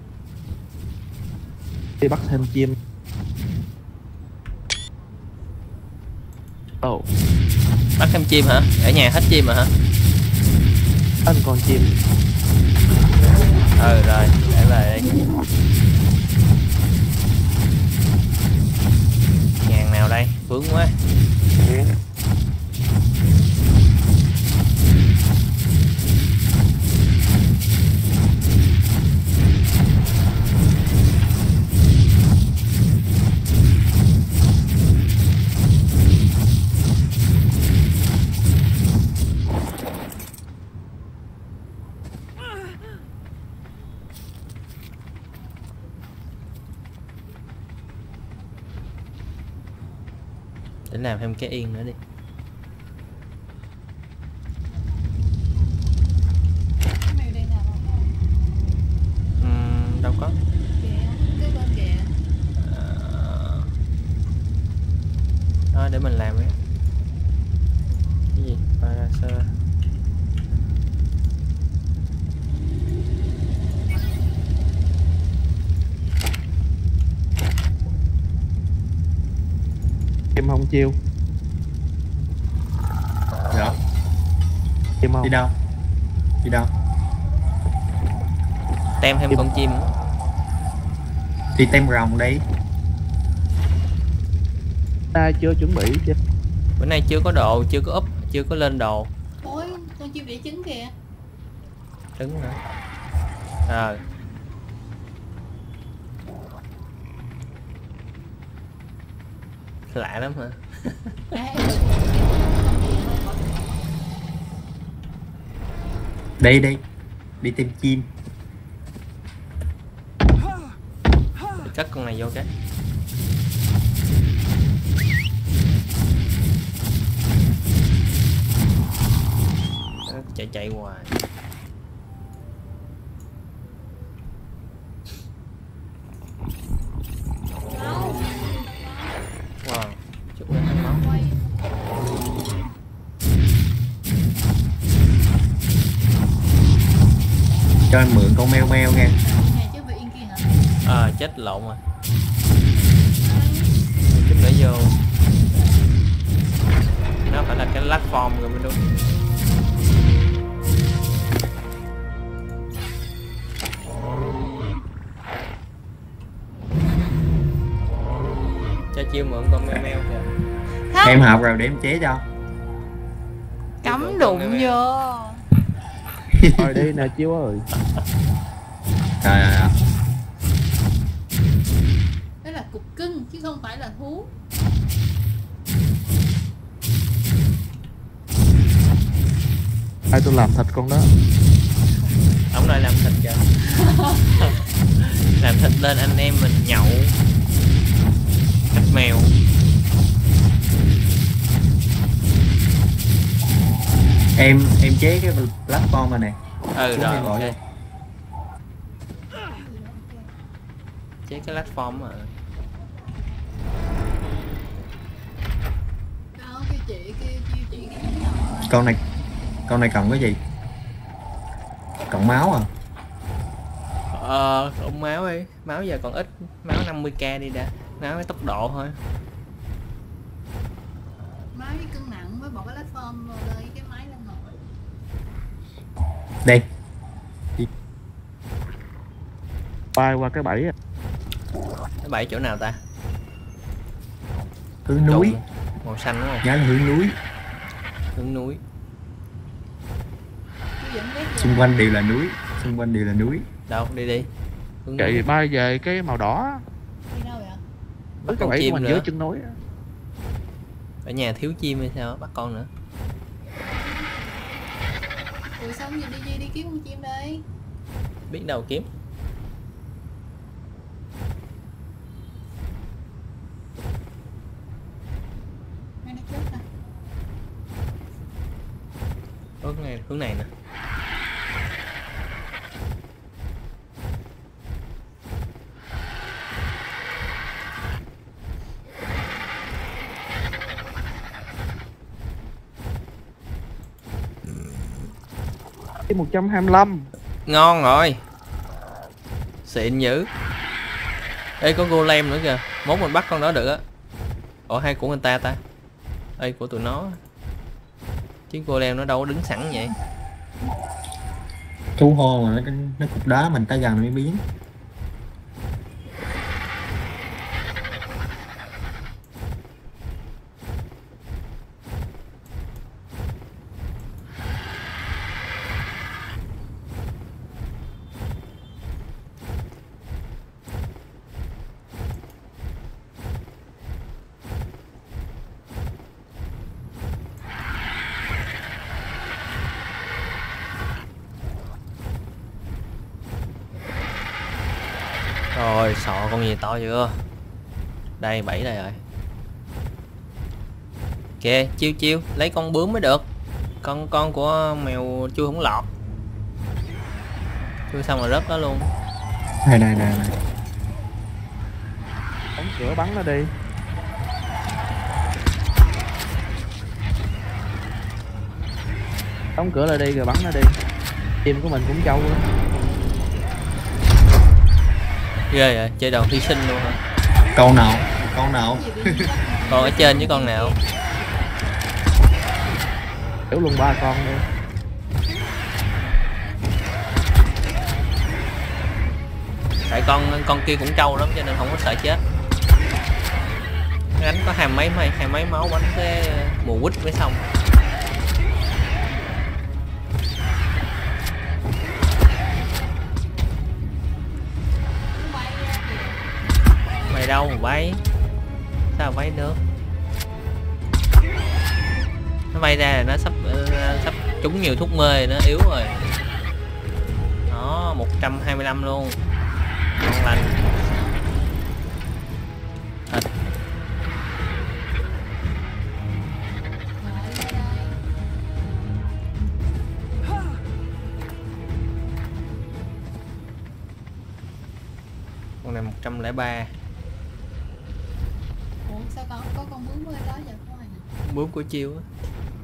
Đi bắt thêm chim. Ồ, Bắt thêm chim hả? Ở nhà hết chim rồi hả? anh còn chim. Ừ rồi, để về đi. Ngàn nào đây? Vướng quá. Để làm thêm cái yên nữa đi. Cái mèo đây nào không? Uhm, đâu có. Kìa, cái bên kìa. Ờ, đó để mình làm cái cái gì parasơ. Chim không chiêu. Dạ. Chim không. Đi đâu? Đi đâu? Tem thêm Chim. con chim nữa. Đi tem rồng đi. Ta chưa chuẩn bị chứ. Bữa nay chưa có đồ, chưa có up, chưa có lên đồ. Ôi, con chim đẻ trứng kìa. Trứng nữa. Rồi. Lạ lắm hả? Ê, Đi đi. Đi tìm chim. Cất con này vô cái. Chạy chạy hoài. Wow, chút nữa hết máu. quay. Cho em mượn con meo meo nha. Nhà chứ bị yên kia hả? À chết lộn rồi. Chút nữa vô. Nó phải là cái platform rồi mới đúng. Cho chiêu mượn con meo meo kìa. Không, Em học rồi để em chế cho. cắm đụng vô. Rồi đi nè chiêu ơi. Trời ơi. Đó là cục cưng chứ không phải là thú. Ai tôi làm thịt con đó. Ông nói làm thịt kìa. Làm thịt lên anh em mình nhậu. Thịt mèo. Em em chế cái platform này nè. Ừ Xuống rồi em gọi ok. vô. Chế cái platform mà. Đó, kêu chị kêu kêu chị cái nhánh nhỏ. Con này con này cộng cái gì? Cộng máu à? Ờ, cộng máu đi. Máu giờ còn ít. Máu năm mươi k đi đã. Máu với tốc độ thôi. Máy cân nặng mới bỏ cái platform vào đây cái máy lên ngồi. Đây. Bay qua cái bẫy. Cái bẫy chỗ nào ta? Hướng núi. Trùng màu xanh đúng không? Nhớ là hướng núi. Hướng núi. Tôi dẫn ghét Xung quanh đều là núi. Xung quanh đều là núi. Đâu đi đi. Hướng núi. Chạy bay về cái màu đỏ. đi đâu vậy? Bắt Cái con bẫy của chim mình nữa. dưới chân núi. Ở nhà thiếu chim hay sao? Bắt con nữa. Rồi xong giờ đi đi đi kiếm con chim đây. Biết đâu kiếm. Ngay nó chết nè. Hướng này, hướng này nè. Cái một trăm hai mươi lăm. Ngon rồi. Xịn dữ. Ê có golem nữa kìa. Mốt mình bắt con đó được á. Ủa hay của người ta ta. Ê, của tụi nó. Chứ golem nó đâu có đứng sẵn vậy. Thú hô mà nó, nó cục đá mình tới gần nó mới biến. Rồi sọ con gì to chưa? Đây bảy đây rồi. Kìa chiêu chiêu lấy con bướm mới được. Con con của mèo chui không lọt. Chui xong rồi rớt đó luôn. Đây đây đây đây. Đóng cửa bắn nó đi. Đóng cửa lại đi rồi bắn nó đi. Team của mình cũng trâu luôn. Ghê vậy, chơi đòn hy sinh luôn hả? Con nào? Con nào? Con ở trên với con nào? Tiểu luôn ba con đi. Tại con con kia cũng trâu lắm cho nên không có sợ chết. Đánh có hai mấy mấy hai mấy máu bắn cái mùa quýt mới xong. Mày đâu mà bay? Sao bay được? Nó bay ra là nó sắp uh, sắp trúng nhiều thuốc mê, nó yếu rồi. Đó, một trăm hai mươi lăm luôn. Ngon lành. Thịt. Con này một trăm lẻ ba. Ủa sao con có con bướm ở đó vậy con? Bướm của chiêu á.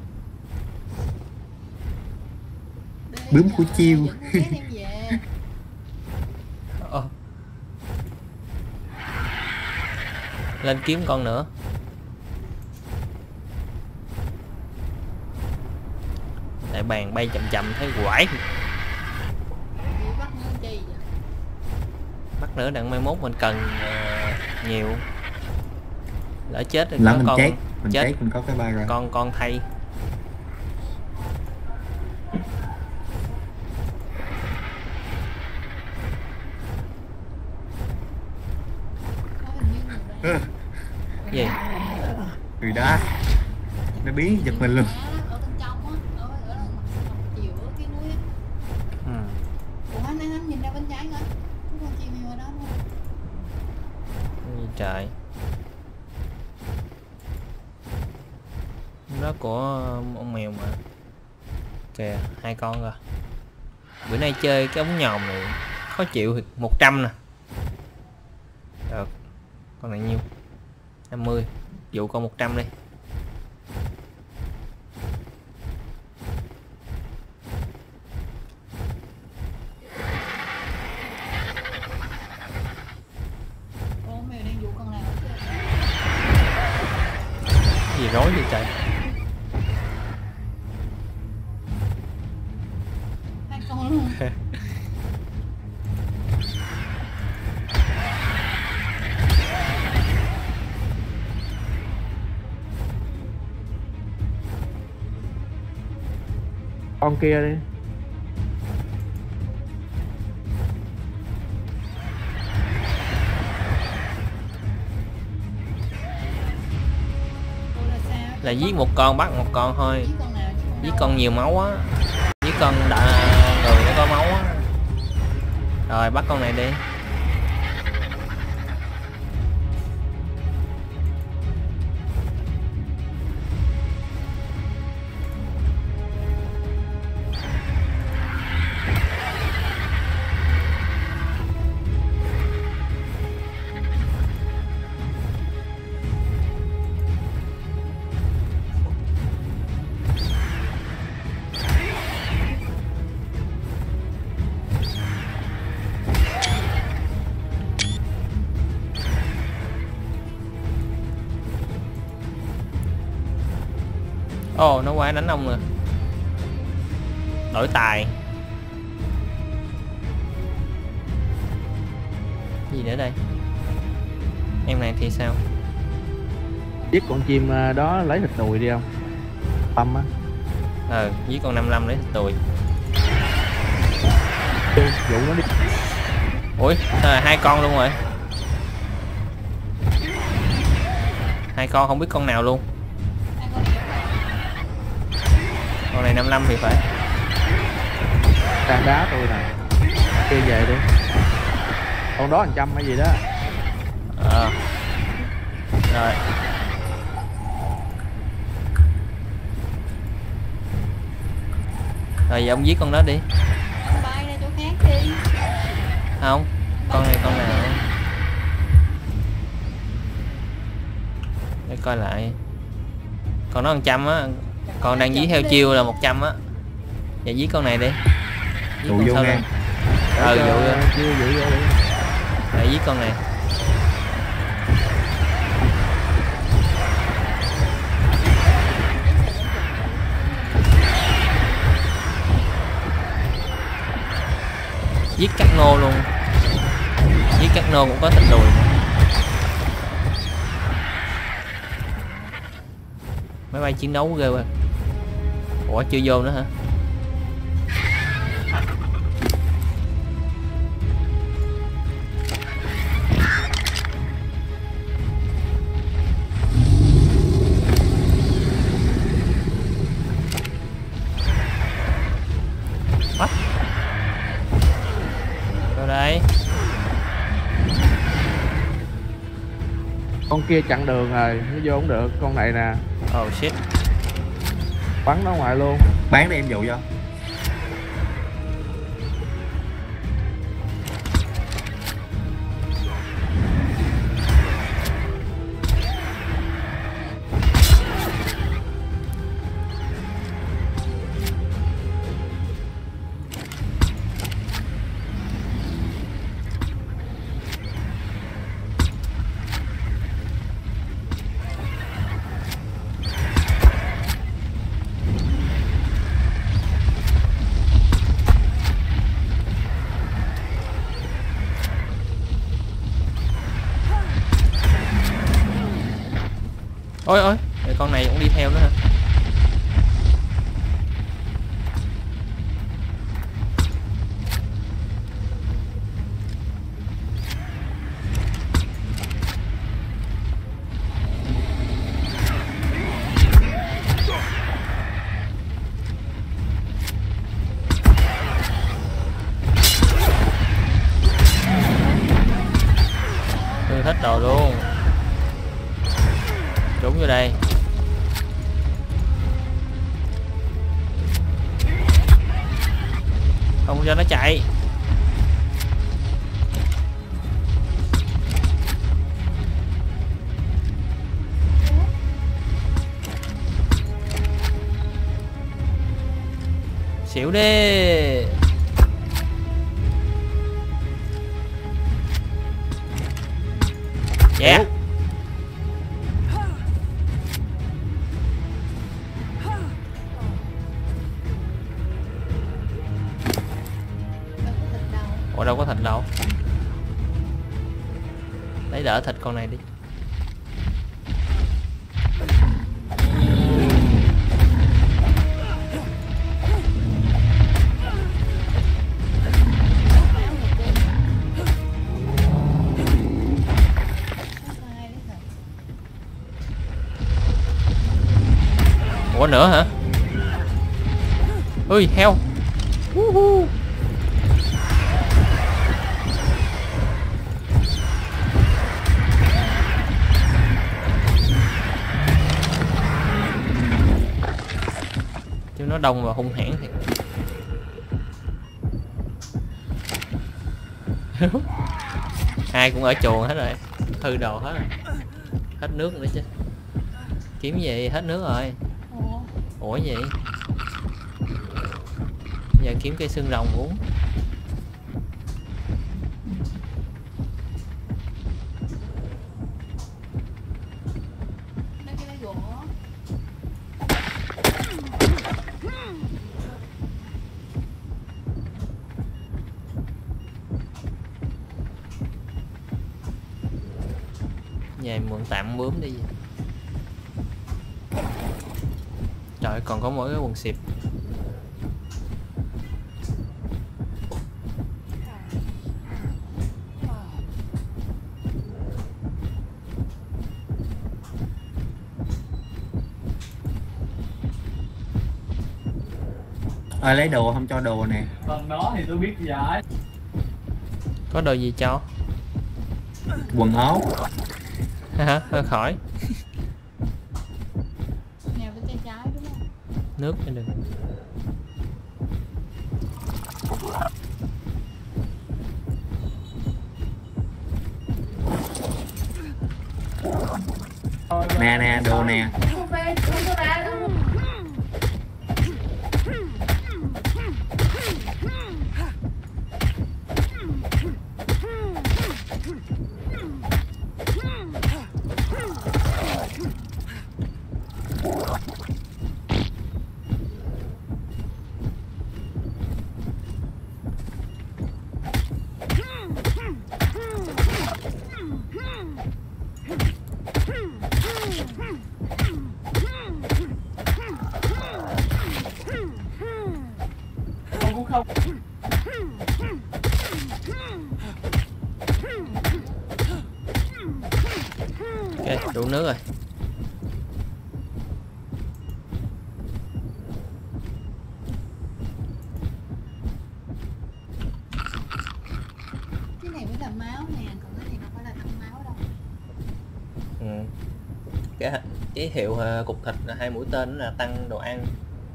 Bướm của chiêu. Ờ. Lên kiếm con nữa. Đại bàng bay chậm chậm thấy quải. Bắt nữa đặng mai mốt mình cần uh, nhiều. Lỡ chết rồi lỡ có mình con chết mình chết chết mình có cái ba rồi. Con con thay. Ừ. Gì? Người đá. Nó biến giật mình luôn. Ở bên trong á, ở ở mặt chiều ở cái núi á. Ừ. Ủa anh anh nhìn ra bên trái coi. Có con chim mèo ở đó không? Gì trời. Đó của ông mèo mà. Kìa, hai con rồi. Bữa nay chơi cái ống nhòm này khó chịu thì một trăm nè. Được. Con này nhiêu? năm mươi. Dụ con một trăm đi. Con mèo đang dụ con nào hết trơn. Gì rối vậy trời. Hai con luôn. Con kia đi. Ủa là sao? Là giết một con bắt một con thôi. Giết con nào chứ con Giết đâu? con nhiều máu á. Giết con đã người nó có máu á. Rồi bắt con này đi. Ồ, oh, nó qua đánh ông rồi. Đổi tài. Gì nữa đây? Em này thì sao? Giết con chim đó lấy thịt đùi đi không? Tâm á. Ờ, giết con năm mươi lăm lấy thịt đùi. Dụ nó đi. Ui, sao là hai con luôn rồi? Hai con không biết con nào luôn. Con này năm mươi lăm thì phải. Đang đá tôi nè. Kia về đi. Con đó một trăm hay gì đó. Ờ. Rồi. Rồi giờ ông giết con đó đi. Bay ra chỗ khác đi. Không, con này con nào? Để coi lại. Con nó một trăm á, con đang dí theo chiêu là một trăm á. Giờ giết con này đi. Giết Dụ con vô sau ngang. lưng. Ờ, dụ vô. Chưa dụ vô đi. Để giết con này. Giết các nô luôn. Giết các nô cũng có thịt đùi. Máy bay chiến đấu ghê quá. Ủa chưa vô nữa hả? What? Vô đây. Con kia chặn đường rồi, nó vô không được. Con này nè. Oh shit. Bắn nó ngoài luôn. Bán đi em dụ vô. Ôi ôi, con này cũng đi theo nữa hả? Tôi hết đồ luôn. Trốn vô đây. Không cho nó chạy. Xỉu đi. Yeah. Ủa đâu có thịt đâu. Lấy đỡ thịt con này đi. Ủa nữa hả? Ui heo. Uh-huh. Chứ nó đông và hung hãn thiệt. Ai cũng ở chuồng hết rồi. Hư đồ hết rồi. Hết nước nữa chứ. Kiếm gì hết nước rồi. Ủa? Ủa gì? Giờ kiếm cây xương rồng uống. Lấy cái lá gỗ. Về mượn tạm bướm đi. Trời, còn có mỗi cái quần xịp. Ơi lấy đồ không cho đồ nè. Phần đó thì tôi biết giải. Có đồ gì cho? Quần áo. Hả? Thôi khỏi. Nè bên tay trái đúng không? Nước cho đừng. Nè nè đồ nè. Không cũng không. Ok, đủ nước rồi. Cái này mới là máu nè, còn cái này đâu phải là tăng máu đâu. Ừ. Cái ký hiệu uh, cục thịt là hai mũi tên là tăng đồ ăn.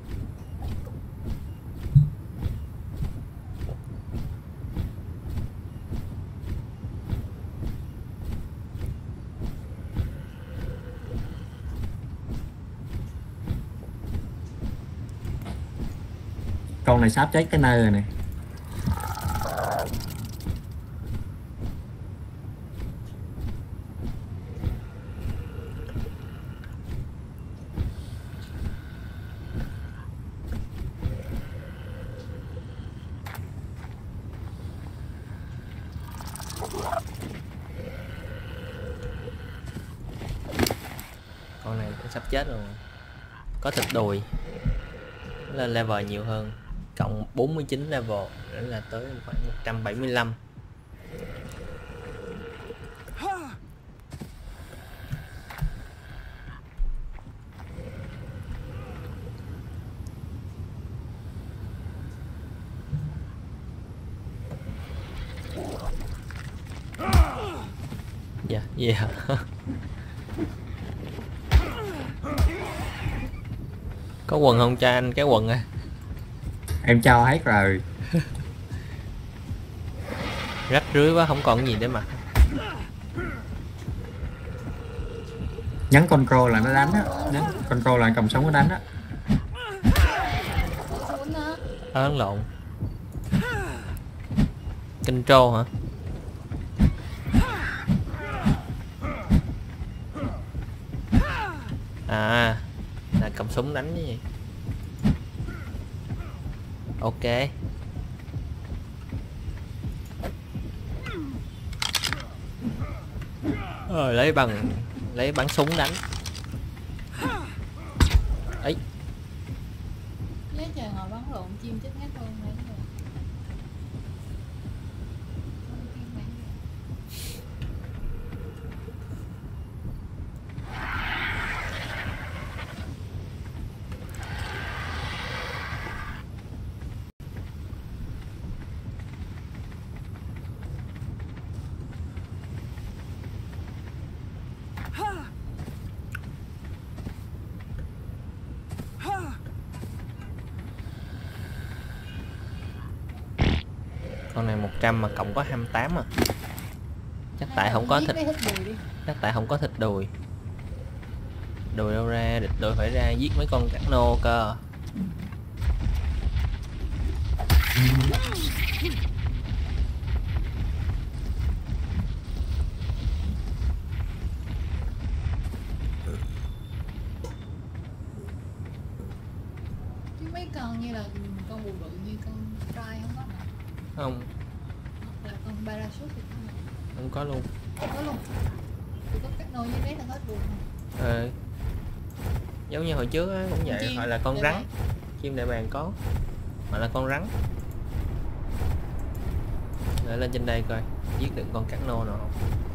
Con này sắp chết cái nơi rồi nè. Con này cũng sắp chết rồi. Có thịt đùi. Lên level nhiều hơn. Cộng bốn mươi chín level nữa là tới khoảng một trăm bảy mươi lăm. Dạ, yeah, yeah. Có quần không cho anh cái quần à? Em cho hết rồi. Rách rưới quá, không còn gì để mặc. Nhấn control là nó đánh á. Nhấn control là cầm súng nó đánh á. Xuống nữa. Ấn lộn. Control hả? À, là cầm súng đánh cái gì? Ok. Rồi lấy bằng lấy bắn súng đánh. Ấy. Lấy trời ngồi bắn lộn chim chết hết luôn đấy rồi. Con này một trăm mà cộng có hai mươi tám à. Chắc tại không có thịt. Chắc tại không có thịt đùi. Đùi đâu ra, địch đùi phải ra giết mấy con cát nô cơ. Chứ mấy con như là con bù bự như con trai không có hả? Không, Hoặc là con parachute thì không hả? không có luôn. Có luôn. Tụi có các nồi như đấy là hết buồn. Ờ. Giống như hồi trước á cũng vậy, Chim, hoặc là con đại rắn. bàng. Chim đại bàng có. Hoặc là con rắn. Để lên trên đây coi giết được con cát nô nào không.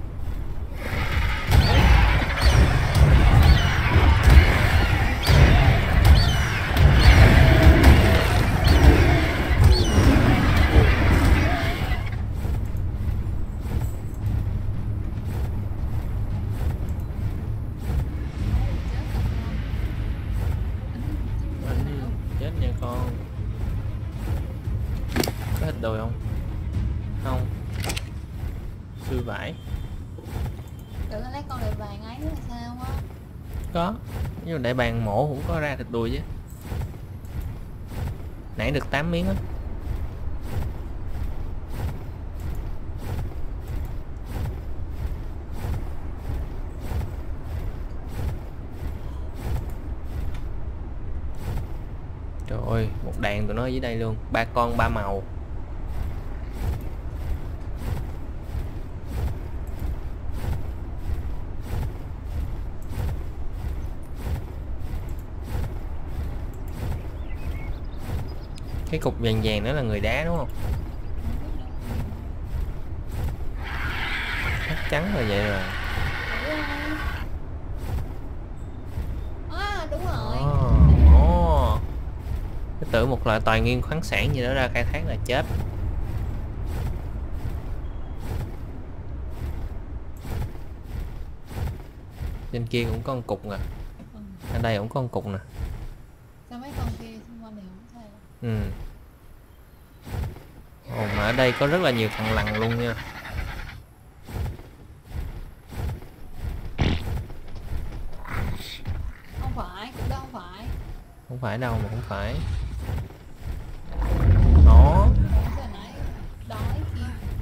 Anh chết nha con. Có thịt đùi không? Không. Xui vải. Đừng có lấy con đại bàng ấy là sao á? Có. Nhưng mà đại bàng mổ cũng có ra thịt đùi chứ. Nãy được tám miếng á. Trời ơi, một đàn tụi nó dưới đây luôn, ba con ba màu. Cái cục vàng vàng đó là người đá đúng không? Chắc chắn là vậy rồi. À đúng rồi. Ồ, oh. Cái tưởng một loại tài nguyên khoáng sản gì đó ra khai thác là chết. Trên kia cũng có một cục nè. Ừ. Ở đây cũng có một cục nè. Sao mấy con kia xung quanh này không sao? Ừ. Ồ, mà ở đây có rất là nhiều thằng lằn luôn nha. Không phải, cũng đâu không phải. Không phải đâu mà không phải. Nó Hồi nãy đói kia.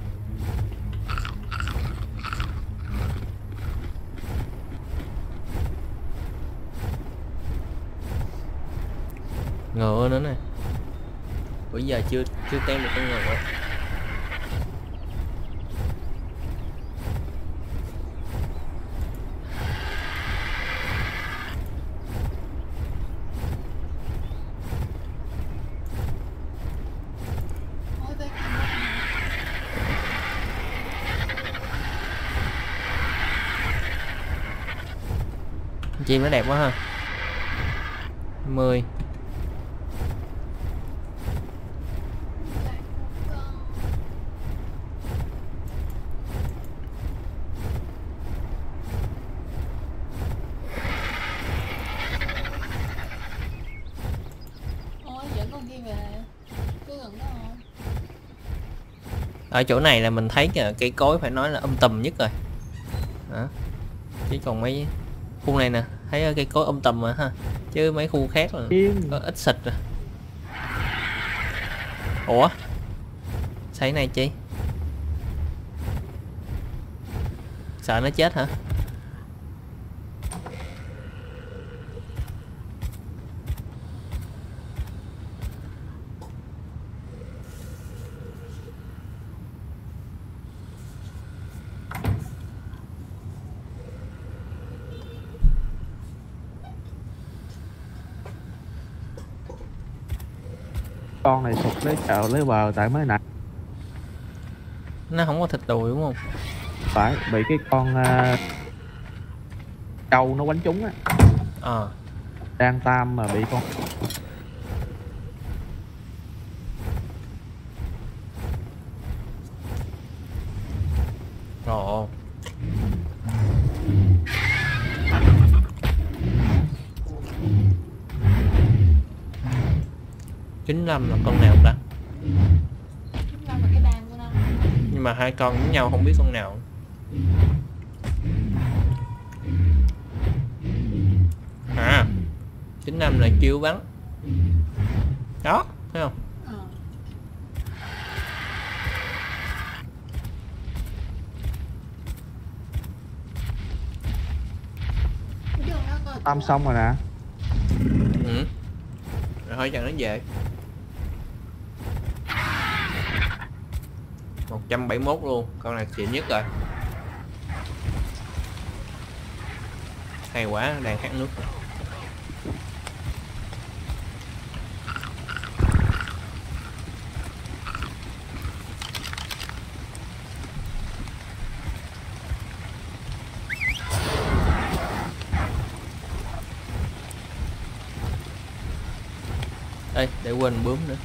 ngựa nữa nè. Bữa giờ chưa chưa tem được con ngựa. Ôi tôi không biết. Chim nó đẹp quá ha. Mười. Ôi dẫn con kia về. Cứ gần đó không? Ở chỗ này là mình thấy cái cây cối phải nói là um tùm nhất rồi. Đó. Chứ còn mấy khu này nè, thấy cây cối um tùm mà ha. Chứ mấy khu khác là có ít xịt rồi. Ủa? Xây này chi? Sợ nó chết hả? Con này sụt lấy chợ lấy bờ tại mới nãy Nó không có thịt đùi đúng không? phải bị cái con uh, trâu nó quánh trúng á. Ờ. Đang tam mà bị con Ồ. chín lăm là con nào ta? Chúng ta là cái đàn của nó. Nhưng mà hai con với nhau không biết con nào. À, chín lăm là chiêu bắn. Đó, thấy không? Ờ. Cái đường đó coi tam xong rồi nè. Ừ. Rồi thôi chẳng nó về. một trăm bảy mươi mốt luôn, con này xịn nhất rồi. Hay quá, đang khát nước rồi. Ê, để quên bướm nữa.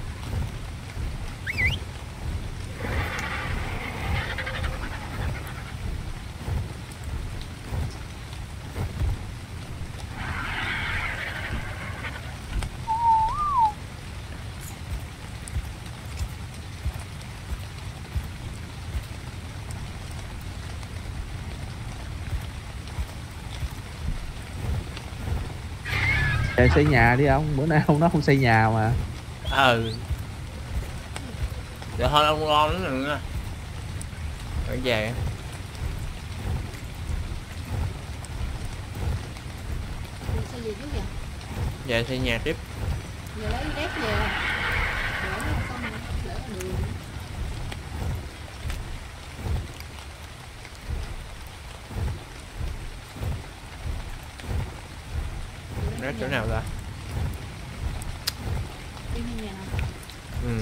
Để xây nhà đi ông, bữa nay ông nó không xây nhà mà. Ừ. Để thôi ông lo nữa nữa. Phải về. Đi xây gì trước vậy? Về xây nhà tiếp. Giờ lấy rác về. Lỡ nó xong rồi, lỡ nó đường. Rác chỗ nào ra? Đi theo nhà. Ừ.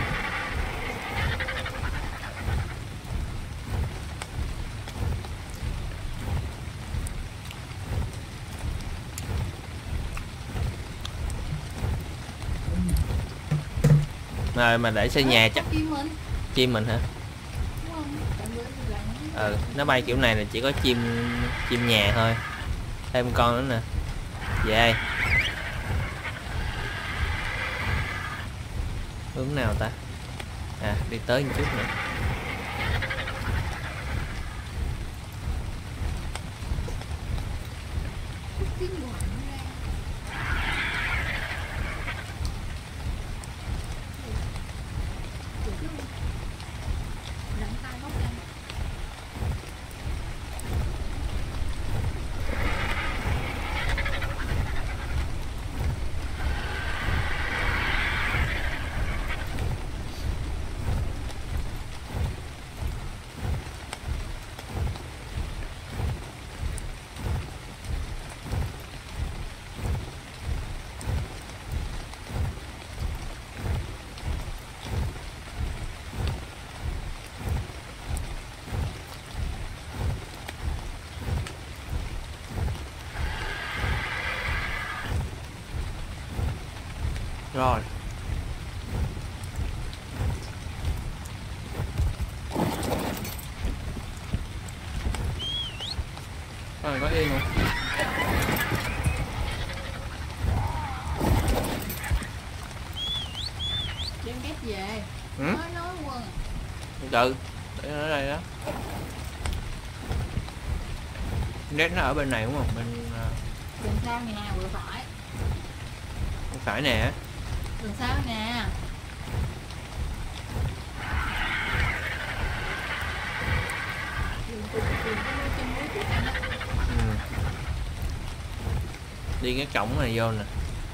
Rồi mà để xây nhà chắc Chim mình, chim mình hả? đúng không? Tại bữa đi làm nó- Ừ, nó bay kiểu này là chỉ có chim chim nhà thôi. Thêm con nữa nè. Về. Hướng nào ta? À, đi tới một chút nữa. Tiếng gọi nó ra. Được luôn. Nặng tay móc ra. Rồi. Rồi có yên không? Đem ghép về. Ừ? Nói nói quân. Từ để nó ở đây đó. Nét nó ở bên này đúng không? Bên uh, Đường sao nhà nào vừa phải. bên phải nè. Đường sao nè. Đường đường đường cái núi trên núi của em á. Ừ. Đi cái cổng này vô nè.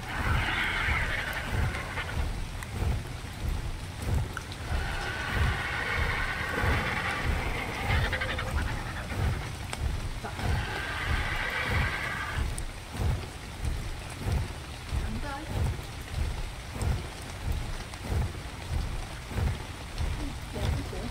Thẳng tới. Để cái cửa.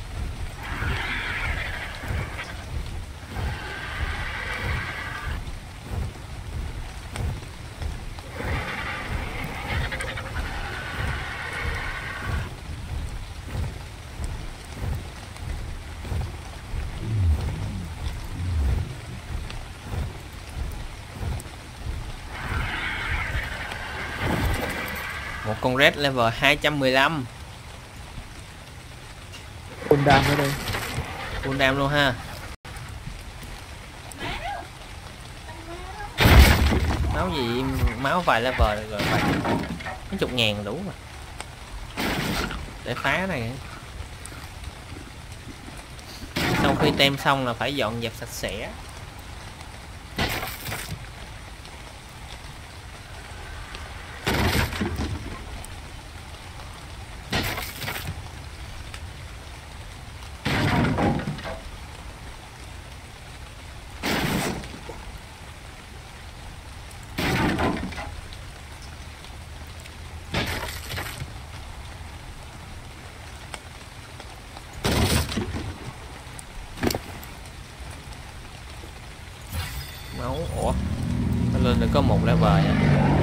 Một con red level hai trăm mười lăm. Full đam ở đây. Full đam luôn ha. Máu gì máu vài level rồi vài mấy chục ngàn đủ mà. Để phá này. Sau khi tem xong là phải dọn dẹp sạch sẽ. Lên được có một level á.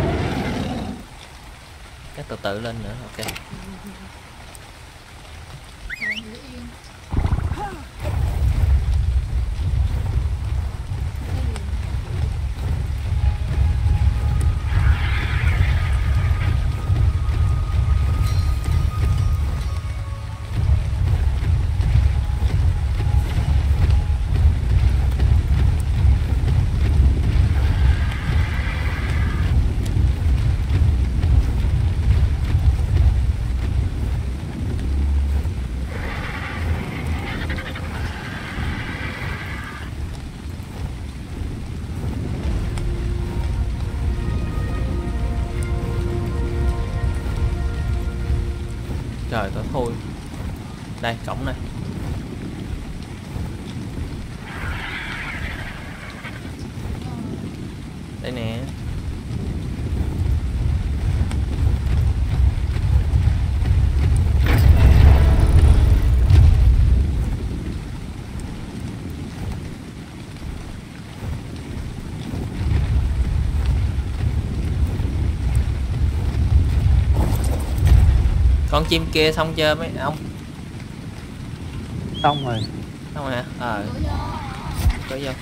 Chắc từ từ lên nữa, ok. Rồi giữ yên. Trời tối thui. Đây cổng này. Đây nè. Con chim kia xong chưa mấy ông? Xong rồi. Xong rồi hả? Ờ. Có vô.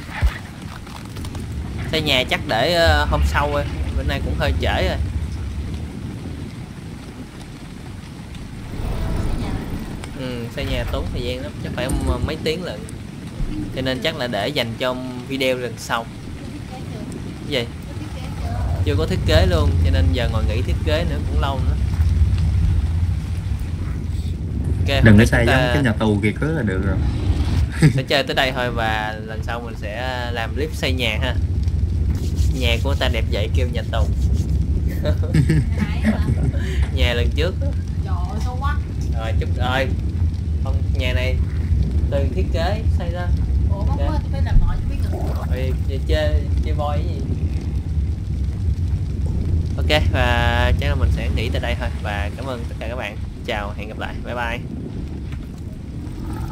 Xây nhà chắc để uh, hôm sau rồi. Bữa nay cũng hơi trễ rồi. Ừ, xây nhà tốn thời gian lắm, chắc phải mấy tiếng lận. Cho nên chắc là để dành cho video lần sau. Cái gì? Chưa có thiết kế luôn, cho nên giờ ngồi nghĩ thiết kế nữa cũng lâu nữa. Okay, đừng có xây ta... giống cái nhà tù kia cứ là được rồi. Sẽ chơi tới đây thôi và lần sau mình sẽ làm clip xây nhà ha. Nhà của ta đẹp vậy kêu nhà tù. Nhà lần trước. Trời ơi sao quá. Rồi chút ơi. Không, nhà này từ thiết kế xây ra. Ủa bóng okay. Tôi phải làm mọi biết được. Rồi chơi chơi boy cái gì. Ok và chắc là mình sẽ nghỉ tại đây thôi và cảm ơn tất cả các bạn. Chào, hẹn gặp lại. Bye bye.